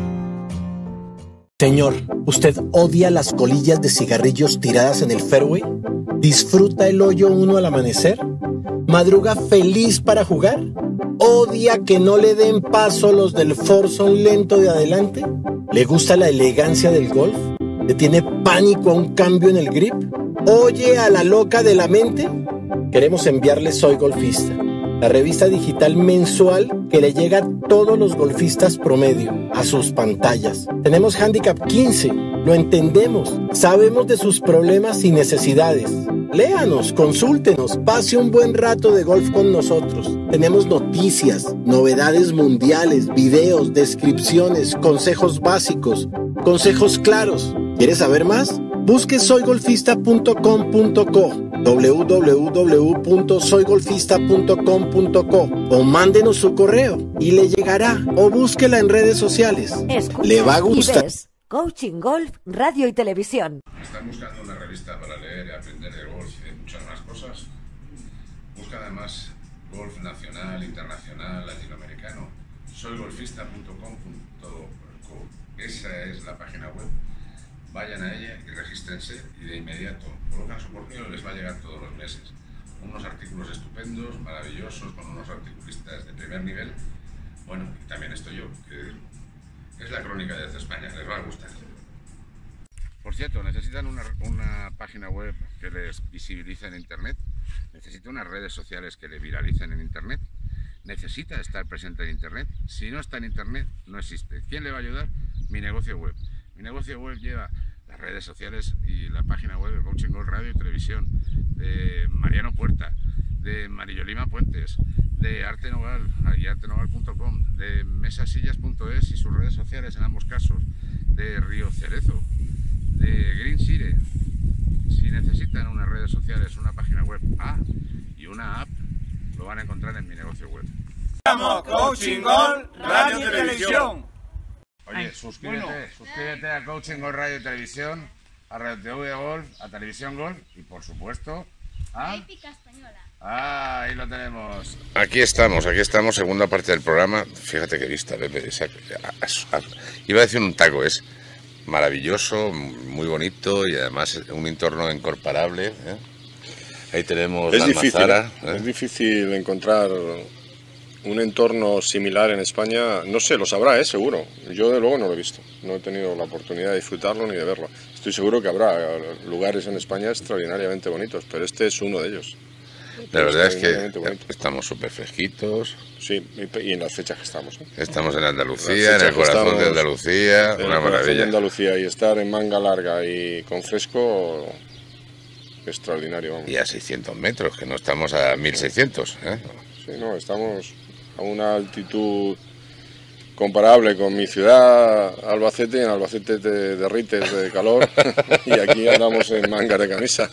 Señor, ¿usted odia las colillas de cigarrillos tiradas en el fairway? ¿Disfruta el hoyo 1 al amanecer? ¿Madruga feliz para jugar? ¿Odia que no le den paso los del foursome lento de adelante? ¿Le gusta la elegancia del golf? ¿Le tiene pánico a un cambio en el grip? ¿Oye a la loca de la mente? Queremos enviarle Soy Golfista, la revista digital mensual que le llega a todos los golfistas promedio, a sus pantallas. Tenemos Handicap 15, lo entendemos, sabemos de sus problemas y necesidades. Léanos, consúltenos, pase un buen rato de golf con nosotros. Tenemos noticias, novedades mundiales, videos, descripciones, consejos básicos, consejos claros. ¿Quieres saber más? Busque soygolfista.com.co, www.soygolfista.com.co o mándenos su correo y le llegará, o búsquela en redes sociales. Escucha, le va a gustar. Coaching Golf, Radio y Televisión. ¿Están buscando una revista para leer y aprender de golf y de muchas más cosas? Busca además golf nacional, internacional, latinoamericano. soygolfista.com. Esa es la página web. Vayan a ella y regístrense y de inmediato colocan su correo y les va a llegar todos los meses unos artículos estupendos, maravillosos, con unos articulistas de primer nivel. Bueno, y también estoy yo, que es la crónica de España, les va a gustar. Por cierto, necesitan una página web que les visibilice en Internet, necesita unas redes sociales que le viralicen en Internet, necesita estar presente en Internet. Si no está en Internet, no existe. ¿Quién le va a ayudar? Mi negocio web. Mi negocio web lleva las redes sociales y la página web de Coaching Golf Radio y Televisión, de Mariano Puerta, de Marillolima Puentes, de Arte Nogal y artenogal.com, de mesasillas.es y sus redes sociales en ambos casos, de Río Cerezo, de Green Sire. Si necesitan unas redes sociales, una página web y una app, lo van a encontrar en mi negocio web. ¡Vamos, Coaching Golf Radio y Televisión! Oye, suscríbete a Coaching Golf Radio y Televisión, a Radio TV Golf, a Televisión Golf y por supuesto a Épica Española. Ahí lo tenemos. Aquí estamos, segunda parte del programa. Fíjate qué vista, Pepe. Iba a decir un taco, es maravilloso, muy bonito y además un entorno incomparable, ¿eh? Ahí tenemos la Almazara. Es difícil encontrar un entorno similar en España. No sé, lo sabrá, seguro. Yo de luego no lo he visto. No he tenido la oportunidad de disfrutarlo ni de verlo. Estoy seguro que habrá lugares en España extraordinariamente bonitos, pero este es uno de ellos. La verdad es que estamos súper fresquitos. Sí, y en las fechas que estamos, ¿eh? Estamos en Andalucía, en el corazón de Andalucía, una maravilla. De Andalucía, y estar en manga larga y con fresco, extraordinario. Vamos. Y a 600 metros, que no estamos a 1600, ¿eh? Sí, no, estamos a una altitud comparable con mi ciudad, Albacete. En Albacete te derrites de calor y aquí andamos en mangas de camisa.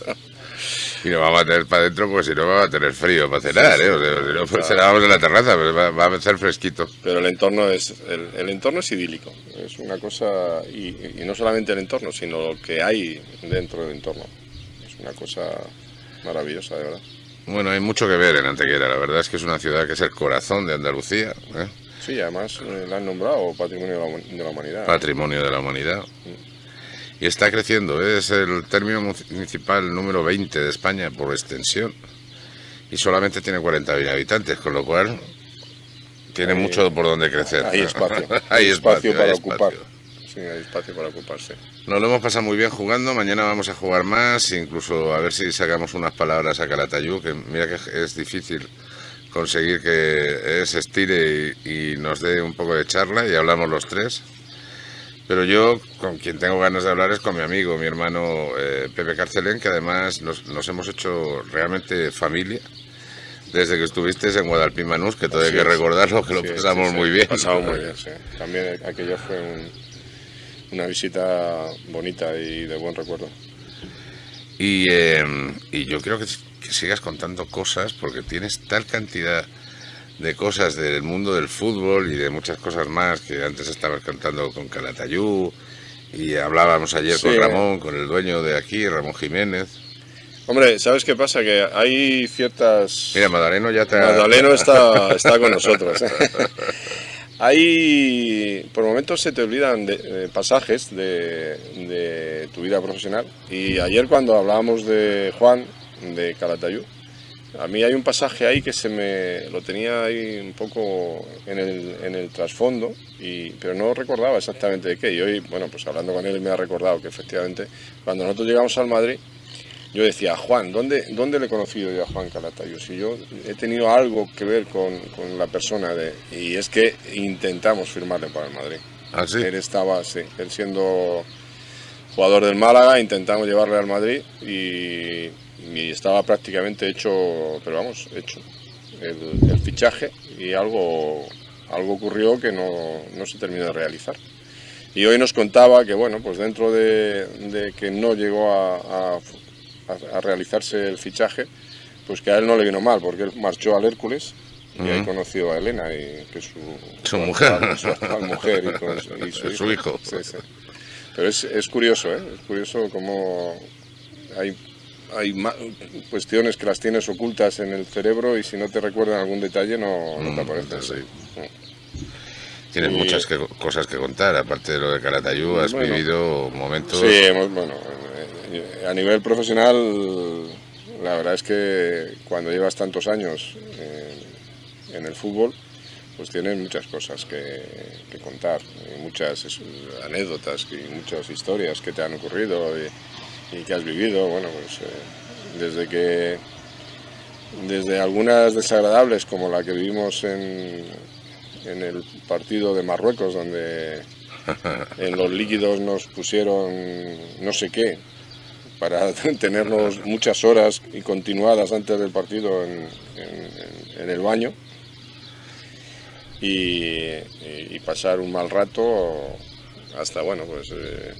Y nos vamos a tener para adentro, porque si no vamos a tener frío para cenar, ¿eh? O sea, si no, pues cenábamos en la terraza, pero va a ser fresquito. Pero el entorno es idílico, es una cosa, y no solamente el entorno, sino lo que hay dentro del entorno. Es una cosa maravillosa, de verdad. Bueno, hay mucho que ver en Antequera, la verdad es que es una ciudad que es el corazón de Andalucía, ¿eh? Sí, además la han nombrado Patrimonio de la Humanidad. Patrimonio de la Humanidad. Y está creciendo, es el término municipal número 20 de España por extensión y solamente tiene 40.000 habitantes, con lo cual tiene mucho por donde crecer. Hay espacio, hay espacio para ocupar. Sí, hay espacio para ocuparse. Nos lo hemos pasado muy bien jugando, mañana vamos a jugar más, incluso a ver si sacamos unas palabras a Calatayud, que mira que es difícil conseguir que se estire y nos dé un poco de charla y hablamos los tres. Pero yo, con quien tengo ganas de hablar es con mi amigo, mi hermano Pepe Carcelén, que además nos hemos hecho realmente familia desde que estuviste en Guadalpimanús, que todavía hay que recordarlo, que lo pasamos muy bien. Pasamos muy bien, sí. También aquello fue una visita bonita y de buen recuerdo. Y yo creo que sigas contando cosas, porque tienes tal cantidad de cosas del mundo del fútbol y de muchas cosas más, que antes estabas cantando con Calatayud y hablábamos ayer con Ramón, con el dueño de aquí, Ramón Jiménez. Hombre, ¿sabes qué pasa? Que hay ciertas... Mira, Madaleno ya Madaleno está con nosotros. Por momentos se te olvidan pasajes de tu vida profesional, y ayer cuando hablábamos de Juan, de Calatayud, a mí hay un pasaje ahí que lo tenía ahí un poco en el trasfondo, pero no recordaba exactamente de qué. Y hoy, bueno, pues hablando con él me ha recordado que efectivamente cuando nosotros llegamos al Madrid, yo decía, Juan, ¿dónde le he conocido yo a Juan Calatayud? Si yo he tenido algo que ver con la persona y es que intentamos firmarle para el Madrid. ¿Ah, sí? Él siendo jugador del Málaga, intentamos llevarle al Madrid y estaba prácticamente hecho, pero vamos, hecho el fichaje, y algo ocurrió que no se terminó de realizar. Y hoy nos contaba que, bueno, pues dentro de que no llegó a realizarse el fichaje, pues que a él no le vino mal, porque él marchó al Hércules y ahí conoció a Elena, que es su mujer, su actual mujer y su hijo. Sí, sí. Pero es curioso, ¿eh? Es curioso cómo hay cuestiones que las tienes ocultas en el cerebro, y si no te recuerdan algún detalle no te aparecen. Sí. Tienes muchas cosas que contar, aparte de lo de Calatayud, has vivido momentos... Sí, a nivel profesional, la verdad es que cuando llevas tantos años en el fútbol, pues tienes muchas cosas que contar, y muchas anécdotas y muchas historias que te han ocurrido y que has vivido. Bueno, pues desde algunas desagradables, como la que vivimos en el partido de Marruecos, donde en los líquidos nos pusieron no sé qué, para tenernos muchas horas y continuadas antes del partido en el baño y pasar un mal rato, hasta, bueno, pues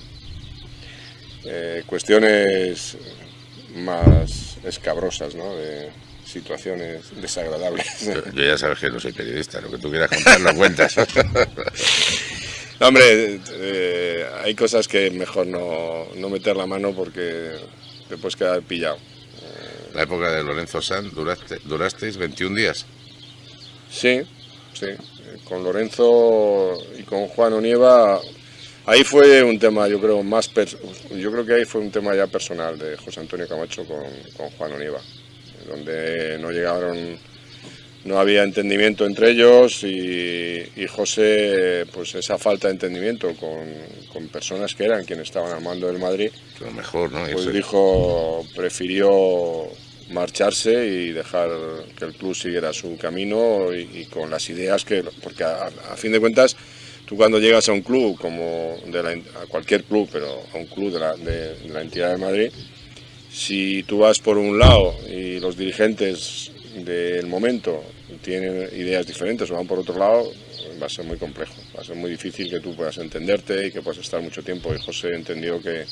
cuestiones más escabrosas, ¿no? De situaciones desagradables. Yo ya sabes que no soy periodista, lo que tú quieras contar lo cuentas. No, hombre, hay cosas que mejor no meter la mano porque te puedes quedar pillado. La época de Lorenzo Sanz, durasteis 21 días. Sí. Con Lorenzo y con Juan Onieva, ahí fue un tema, yo creo que ahí fue un tema ya personal de José Antonio Camacho con Juan Onieva, donde no había entendimiento entre ellos y José, pues esa falta de entendimiento con personas que eran quienes estaban al mando del Madrid, lo mejor, ¿no? Pues prefirió marcharse y dejar que el club siguiera su camino y con las ideas porque a fin de cuentas, tú cuando llegas a un club a cualquier club, pero a un club de la entidad de Madrid, si tú vas por un lado y los dirigentes del momento tienen ideas diferentes o van por otro lado, va a ser muy complejo, va a ser muy difícil que tú puedas entenderte y que puedas estar mucho tiempo. Y José entendió que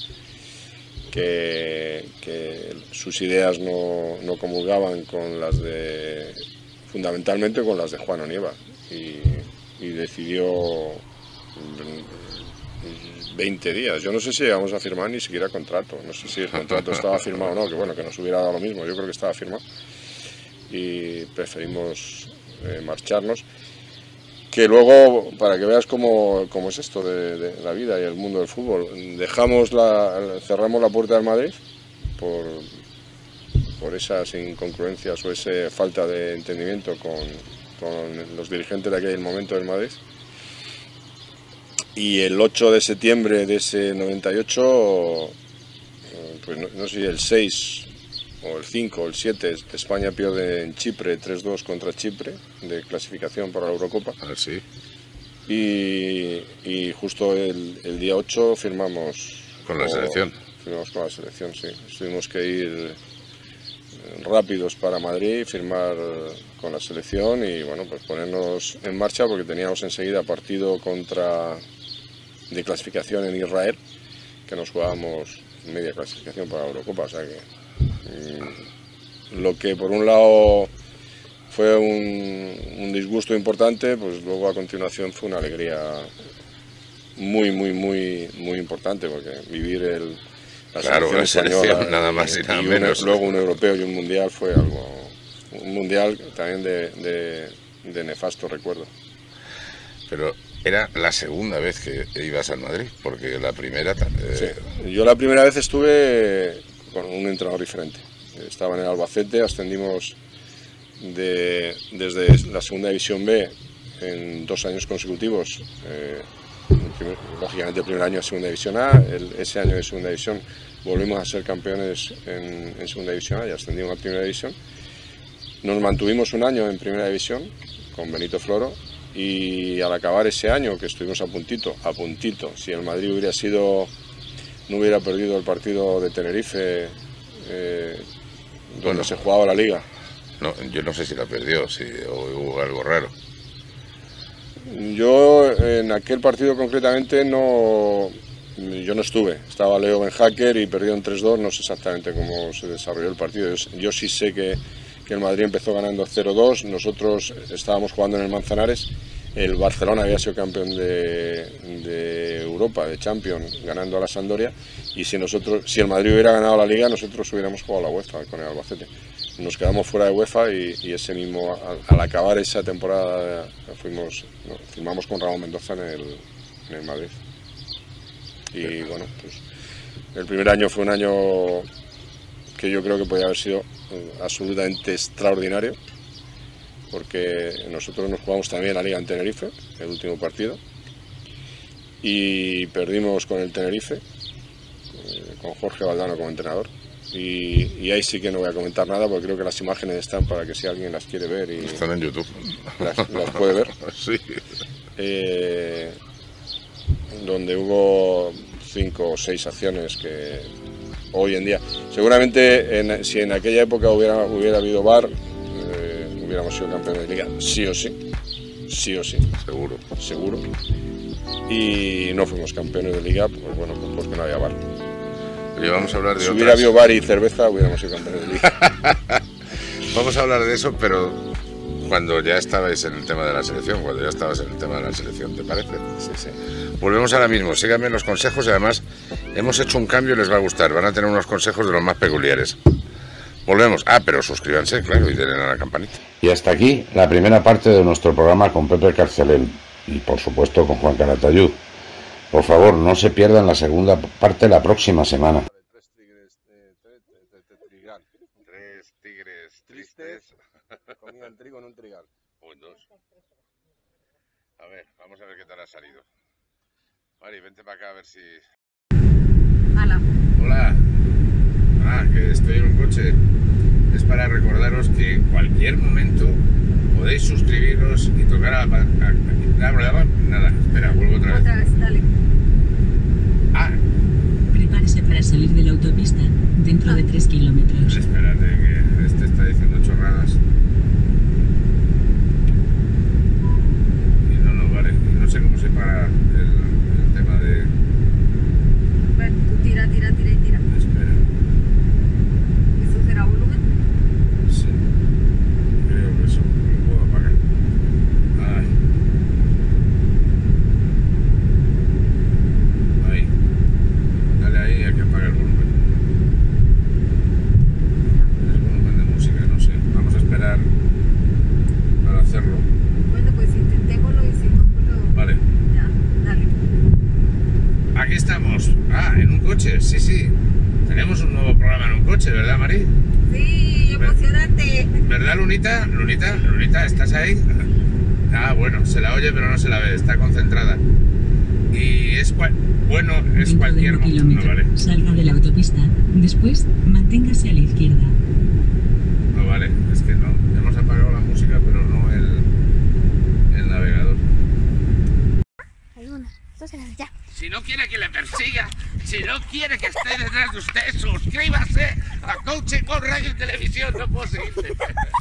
sus ideas no comulgaban con las fundamentalmente con las de Juan Onieva, y decidió 20 días. Yo no sé si llegamos a firmar ni siquiera contrato, no sé si el contrato estaba firmado o no, que bueno, que nos hubiera dado lo mismo, yo creo que estaba firmado, y preferimos marcharnos. Que luego, para que veas cómo es esto de la vida y el mundo del fútbol, cerramos la puerta del Madrid por esas incongruencias o esa falta de entendimiento con los dirigentes de aquel momento del Madrid. Y el 8 de septiembre de ese 98, pues no sé si el 6 o el 5 o el 7, España pierde en Chipre 3-2 contra Chipre, de clasificación para la Eurocopa. Sí. Y justo el día 8 firmamos con la selección. Firmamos con la selección, sí. Tuvimos que ir rápidos para Madrid, firmar con la selección y bueno, pues ponernos en marcha, porque teníamos enseguida partido de clasificación en Israel, que nos jugábamos media clasificación para la Eurocopa, o sea que lo que por un lado fue un disgusto importante, pues luego a continuación fue una alegría muy importante, porque vivir la selección española, nada más y nada menos. Luego un europeo y un mundial fue un mundial también de nefasto recuerdo. Pero era la segunda vez que ibas al Madrid, porque la primera... Sí. Yo la primera vez estuve con un entrenador diferente. Estaba en el Albacete, ascendimos desde la segunda división B en 2 años consecutivos. Lógicamente el primer año de segunda división A, ese año de segunda división volvimos a ser campeones en segunda división A y ascendimos a primera división. Nos mantuvimos un año en primera división con Benito Floro, y al acabar ese año, que estuvimos a puntito, si el Madrid no hubiera perdido el partido de Tenerife, donde se jugaba la Liga. No, yo no sé si la perdió, o hubo algo raro. Yo en aquel partido concretamente yo no estuve. Estaba Leo Benhacker y perdieron 3-2, no sé exactamente cómo se desarrolló el partido. Yo sí sé que el Madrid empezó ganando 0-2, nosotros estábamos jugando en el Manzanares, el Barcelona había sido campeón de Europa, de Champions, ganando a la Sampdoria, y si el Madrid hubiera ganado la Liga, nosotros hubiéramos jugado la UEFA con el Albacete. nos quedamos fuera de UEFA y ese mismo, al acabar esa temporada firmamos con Ramón Mendoza en el Madrid. Y bueno, pues el primer año fue un año que yo creo que podía haber sido absolutamente extraordinario, porque nosotros nos jugamos también la Liga en Tenerife, el último partido, y perdimos con el Tenerife, con Jorge Valdano como entrenador. Y ahí sí que no voy a comentar nada, porque creo que las imágenes están para que si alguien las quiere ver. Y están en YouTube. Las puede ver. Sí. Donde hubo 5 o 6 acciones que hoy en día, seguramente si en aquella época hubiera habido VAR, hubiéramos sido campeones de Liga, sí o sí. Sí o sí. Seguro. Y no fuimos campeones de Liga, pues bueno, pues porque no había VAR. Y vamos a hablar de si hubiera habido bar y cerveza, hubiéramos sido campeones de Liga. Vamos a hablar de eso, pero cuando ya estabais en el tema de la selección, ¿te parece? Sí. Volvemos ahora mismo, síganme los consejos y además hemos hecho un cambio y les va a gustar, van a tener unos consejos de los más peculiares. Volvemos. Pero suscríbanse, claro, y denle a la campanita. Y hasta aquí la primera parte de nuestro programa con Pepe Carcelén y por supuesto con Juan Calatayud. Por favor, no se pierdan la segunda parte la próxima semana. 3 tigres tristes comían trigo en un trigal. O en 2. A ver, vamos a ver qué tal ha salido. Mari, vente para acá a ver si... Hola. Que estoy en un coche. Es para recordaros que en cualquier momento podéis suscribiros y tocar a la... Nada, espera, vuelvo otra vez. Otra vez, dale. Prepárese para salir de la autopista dentro de 3 kilómetros. Espérate, que este está diciendo chorradas. Y no vale. Y no sé cómo se para el tema de... Bueno, tú tira. Espera. ¿Eso será volumen? Sí. Creo que eso lo puedo apagar. Ahí. Dale ahí, hay que apagar el volumen. El volumen de música, no sé. Vamos a esperar para hacerlo. Bueno, pues intentémoslo y si no, pues Vale. Ya, dale. Aquí estamos. En un coche, sí. Tenemos un nuevo programa en un coche, ¿verdad, Mari? Sí, emocionante. ¿Verdad, Lunita? Lunita, ¿estás ahí? Bueno, se la oye pero no se la ve, está concentrada. Y es cualquier momento. No vale. Salga de la autopista. Después, manténgase a la izquierda. No vale, es que no. Hemos apagado la música, pero no el navegador. Hay una, 2 ya. Si no quiere que le persiga, si no quiere que esté detrás de usted, suscríbase a Coaching Golf Radio y Televisión. No puedo seguirte.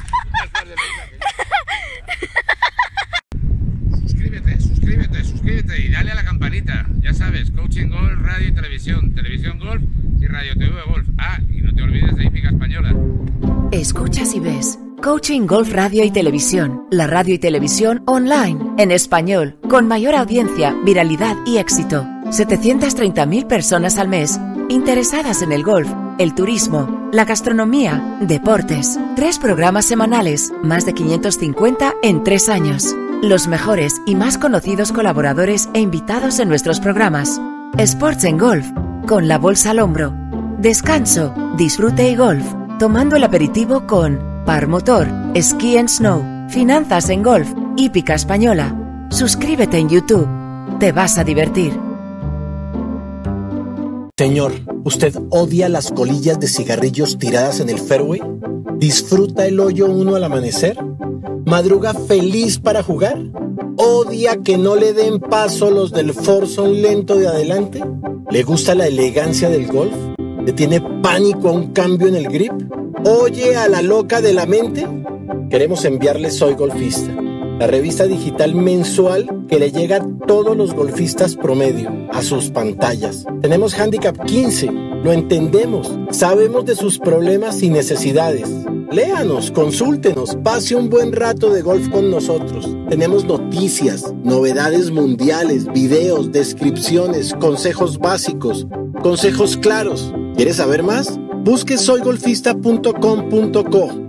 Suscríbete y dale a la campanita. Ya sabes, Coaching Golf Radio y Televisión, Televisión Golf y Radio TV Golf. Y no te olvides de Hípica Española. Escuchas y ves Coaching Golf Radio y Televisión, la radio y televisión online, en español, con mayor audiencia, viralidad y éxito. 730.000 personas al mes, interesadas en el golf, el turismo, la gastronomía, deportes. 3 programas semanales, más de 550 en 3 años. Los mejores y más conocidos colaboradores e invitados en nuestros programas. Sports en Golf, con la bolsa al hombro. Descanso, disfrute y golf, tomando el aperitivo con Par Motor, Ski and Snow, Finanzas en Golf, Hípica Española. Suscríbete en YouTube, te vas a divertir. Señor, ¿usted odia las colillas de cigarrillos tiradas en el fairway? ¿Disfruta el hoyo 1 al amanecer? ¿Madruga feliz para jugar? ¿Odia que no le den paso los del foursome lento de adelante? ¿Le gusta la elegancia del golf? ¿Le tiene pánico a un cambio en el grip? ¿Oye a la loca de la mente? Queremos enviarle Soy Golfista, la revista digital mensual que le llega a todos los golfistas promedio, a sus pantallas. Tenemos Handicap 15, lo entendemos, sabemos de sus problemas y necesidades. Léanos, consúltenos, pase un buen rato de golf con nosotros. Tenemos noticias, novedades mundiales, videos, descripciones, consejos básicos, consejos claros. ¿Quieres saber más? Busque soygolfista.com.co,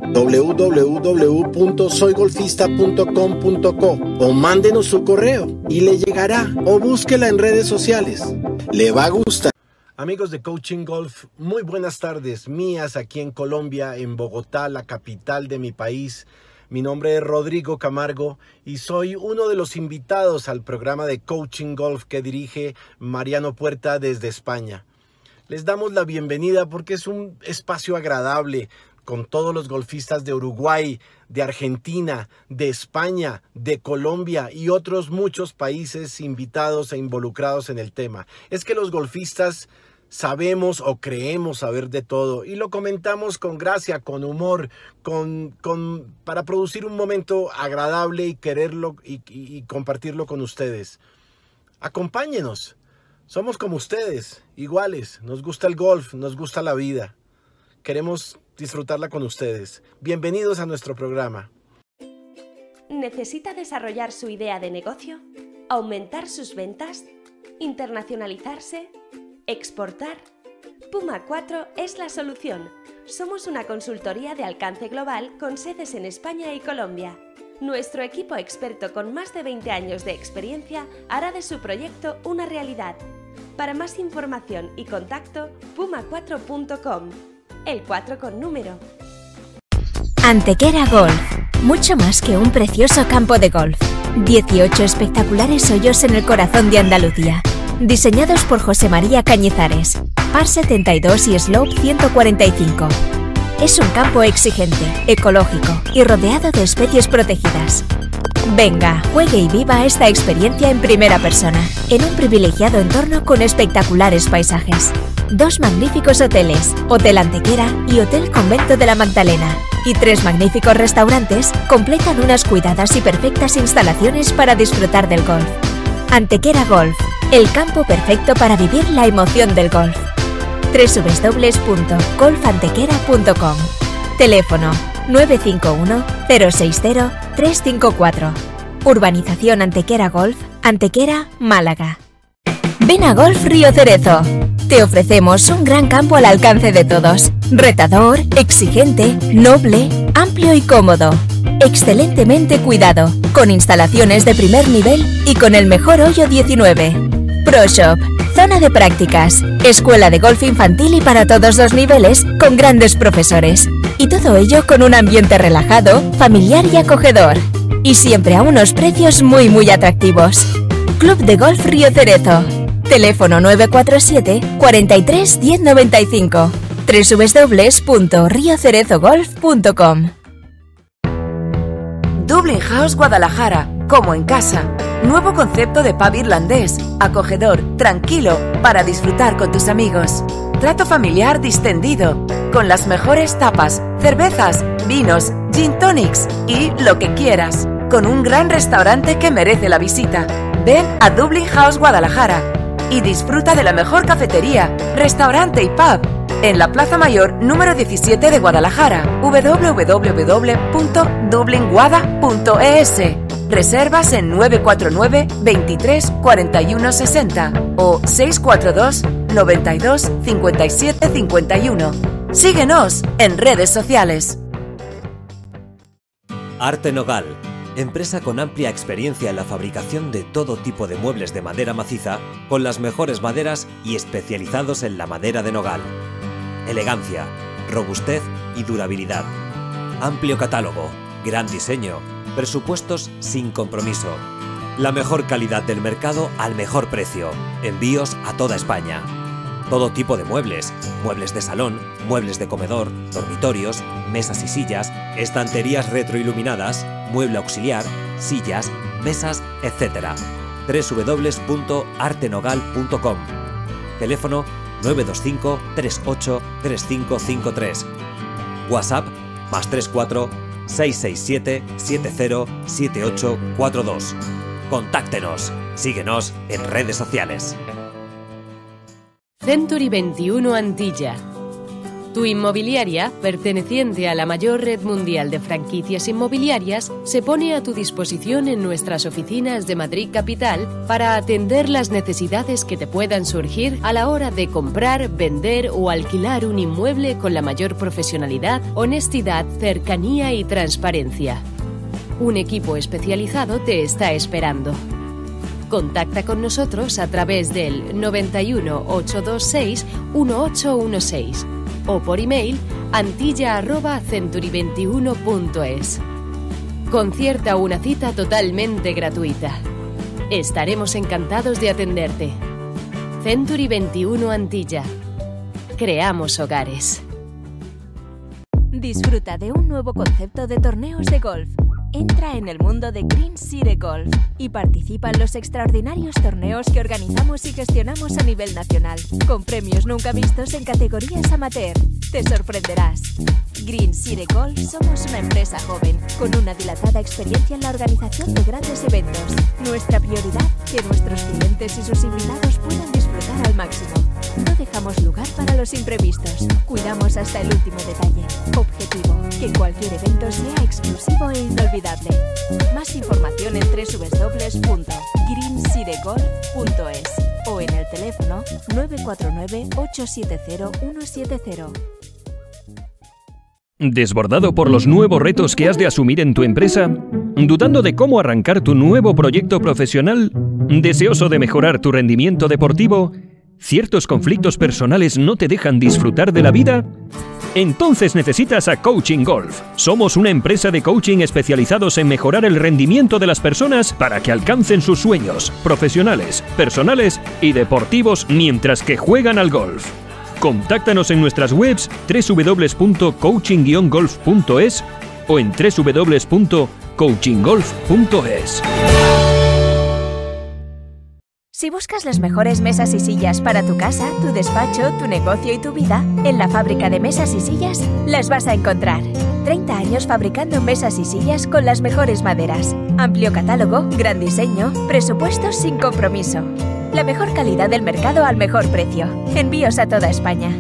www.soygolfista.com.co o mándenos su correo y le llegará, o búsquela en redes sociales. Le va a gustar. Amigos de Coaching Golf, muy buenas tardes mías aquí en Colombia, en Bogotá, la capital de mi país. Mi nombre es Rodrigo Camargo y soy uno de los invitados al programa de Coaching Golf que dirige Mariano Puerta desde España. Les damos la bienvenida porque es un espacio agradable con todos los golfistas de Uruguay, de Argentina, de España, de Colombia y otros muchos países invitados e involucrados en el tema. Es que los golfistas sabemos o creemos saber de todo y lo comentamos con gracia, con humor, para producir un momento agradable y quererlo y compartirlo con ustedes. Acompáñenos, somos como ustedes, iguales, nos gusta el golf, nos gusta la vida, queremos disfrutarla con ustedes. Bienvenidos a nuestro programa. ¿Necesita desarrollar su idea de negocio? ¿Aumentar sus ventas? ¿Internacionalizarse? ¿Exportar? Puma 4 es la solución. Somos una consultoría de alcance global con sedes en España y Colombia. Nuestro equipo experto con más de 20 años de experiencia hará de su proyecto una realidad. Para más información y contacto, puma4.com. El 4 con número. Antequera Golf. Mucho más que un precioso campo de golf. 18 espectaculares hoyos en el corazón de Andalucía. Diseñados por José María Cañizares, par 72 y slope 145. Es un campo exigente, ecológico y rodeado de especies protegidas. Venga, juegue y viva esta experiencia en primera persona, en un privilegiado entorno con espectaculares paisajes. 2 magníficos hoteles, Hotel Antequera y Hotel Convento de la Magdalena, y 3 magníficos restaurantes completan unas cuidadas y perfectas instalaciones para disfrutar del golf. Antequera Golf, el campo perfecto para vivir la emoción del golf. www.golfantequera.com. Teléfono 951 060 354. Urbanización Antequera Golf, Antequera, Málaga. Ven a Golf Río Cerezo. Te ofrecemos un gran campo al alcance de todos. Retador, exigente, noble, amplio y cómodo. Excelentemente cuidado, con instalaciones de primer nivel y con el mejor hoyo 19. Pro Shop, zona de prácticas, escuela de golf infantil y para todos los niveles con grandes profesores. Y todo ello con un ambiente relajado, familiar y acogedor. Y siempre a unos precios muy atractivos. Club de Golf Río Cerezo. Teléfono 947 43 1095. www.riocerezogolf.com. Dublin House Guadalajara, como en casa. Nuevo concepto de pub irlandés, acogedor, tranquilo, para disfrutar con tus amigos. Trato familiar distendido, con las mejores tapas, cervezas, vinos, gin tonics y lo que quieras. Con un gran restaurante que merece la visita. Ven a Dublin House Guadalajara y disfruta de la mejor cafetería, restaurante y pub en la Plaza Mayor número 17 de Guadalajara. www.dublinguada.es. Reservas en 949 23 41 60 o 642 92 57 51. Síguenos en redes sociales. Arte Nogal, empresa con amplia experiencia en la fabricación de todo tipo de muebles de madera maciza con las mejores maderas y especializados en la madera de nogal. Elegancia, robustez y durabilidad. Amplio catálogo, gran diseño, presupuestos sin compromiso. La mejor calidad del mercado al mejor precio. Envíos a toda España. Todo tipo de muebles, muebles de salón, muebles de comedor, dormitorios, mesas y sillas, estanterías retroiluminadas, mueble auxiliar, sillas, mesas, etc. www.artenogal.com. Teléfono 925 38 3553. WhatsApp +34 667 70 7842. Contáctenos. Síguenos en redes sociales. Century 21 Antilla. Tu inmobiliaria, perteneciente a la mayor red mundial de franquicias inmobiliarias, se pone a tu disposición en nuestras oficinas de Madrid Capital para atender las necesidades que te puedan surgir a la hora de comprar, vender o alquilar un inmueble con la mayor profesionalidad, honestidad, cercanía y transparencia. Un equipo especializado te está esperando. Contacta con nosotros a través del 91 826 1816 o por email antilla@century21.es. Concierta una cita totalmente gratuita. Estaremos encantados de atenderte. Century 21 Antilla. Creamos hogares. Disfruta de un nuevo concepto de torneos de golf. Entra en el mundo de Green City Golf y participa en los extraordinarios torneos que organizamos y gestionamos a nivel nacional, con premios nunca vistos en categorías amateur. Te sorprenderás. Green City Golf somos una empresa joven, con una dilatada experiencia en la organización de grandes eventos. Nuestra prioridad, que nuestros clientes y sus invitados puedan disfrutar al máximo. No dejamos lugar para los imprevistos. Cuidamos hasta el último detalle. Objetivo, que cualquier evento sea exclusivo e inolvidable. Más información en www.greencitygolf.es o en el teléfono 949-870-170. ¿Desbordado por los nuevos retos que has de asumir en tu empresa? ¿Dudando de cómo arrancar tu nuevo proyecto profesional? ¿Deseoso de mejorar tu rendimiento deportivo? ¿Ciertos conflictos personales no te dejan disfrutar de la vida? Entonces necesitas a Coaching Golf. Somos una empresa de coaching especializados en mejorar el rendimiento de las personas para que alcancen sus sueños profesionales, personales y deportivos mientras que juegan al golf. Contáctanos en nuestras webs www.coaching-golf.es o en www.coachinggolf.es. Si buscas las mejores mesas y sillas para tu casa, tu despacho, tu negocio y tu vida, en la fábrica de mesas y sillas las vas a encontrar. 30 años fabricando mesas y sillas con las mejores maderas. Amplio catálogo, gran diseño, presupuestos sin compromiso. La mejor calidad del mercado al mejor precio. Envíos a toda España.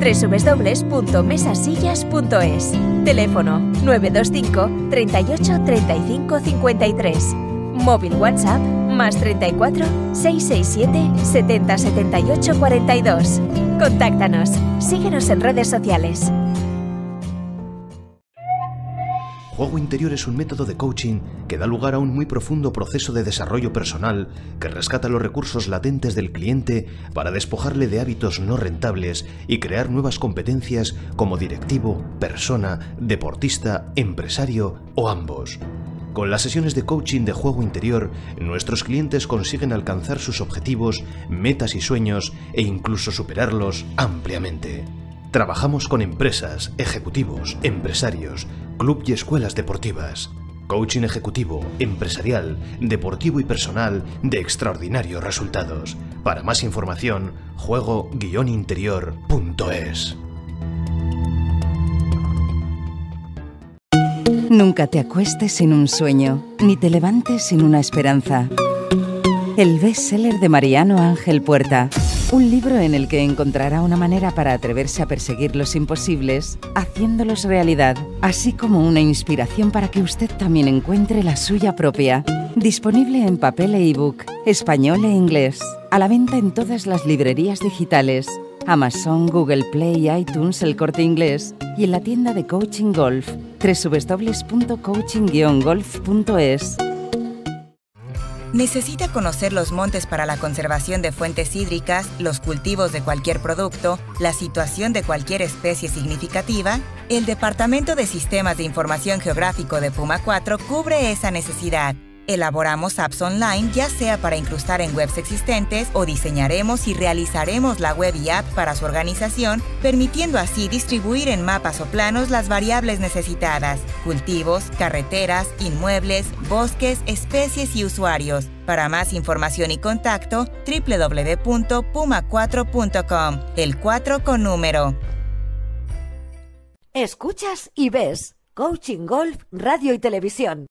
www.mesasillas.es. Teléfono 925 38 35 53. Móvil WhatsApp más 34 667 70 78 42. Contáctanos. Síguenos en redes sociales. Juego Interior es un método de coaching que da lugar a un muy profundo proceso de desarrollo personal que rescata los recursos latentes del cliente para despojarle de hábitos no rentables y crear nuevas competencias como directivo, persona, deportista, empresario o ambos. Con las sesiones de coaching de Juego Interior, nuestros clientes consiguen alcanzar sus objetivos, metas y sueños e incluso superarlos ampliamente. Trabajamos con empresas, ejecutivos, empresarios, club y escuelas deportivas. Coaching ejecutivo, empresarial, deportivo y personal de extraordinarios resultados. Para más información, juego-interior.es. Nunca te acuestes sin un sueño, ni te levantes sin una esperanza. El bestseller de Mariano Ángel Puerta. Un libro en el que encontrará una manera para atreverse a perseguir los imposibles, haciéndolos realidad, así como una inspiración para que usted también encuentre la suya propia. Disponible en papel e ebook, español e inglés. A la venta en todas las librerías digitales. Amazon, Google Play, iTunes, El Corte Inglés y en la tienda de Coaching Golf, www.coaching-golf.es. ¿Necesita conocer los montes para la conservación de fuentes hídricas, los cultivos de cualquier producto, la situación de cualquier especie significativa? El Departamento de Sistemas de Información Geográfico de Puma 4 cubre esa necesidad. Elaboramos apps online, ya sea para incrustar en webs existentes o diseñaremos y realizaremos la web y app para su organización, permitiendo así distribuir en mapas o planos las variables necesitadas: cultivos, carreteras, inmuebles, bosques, especies y usuarios. Para más información y contacto, www.puma4.com, el 4 con número. Escuchas y ves Coaching Golf Radio y Televisión.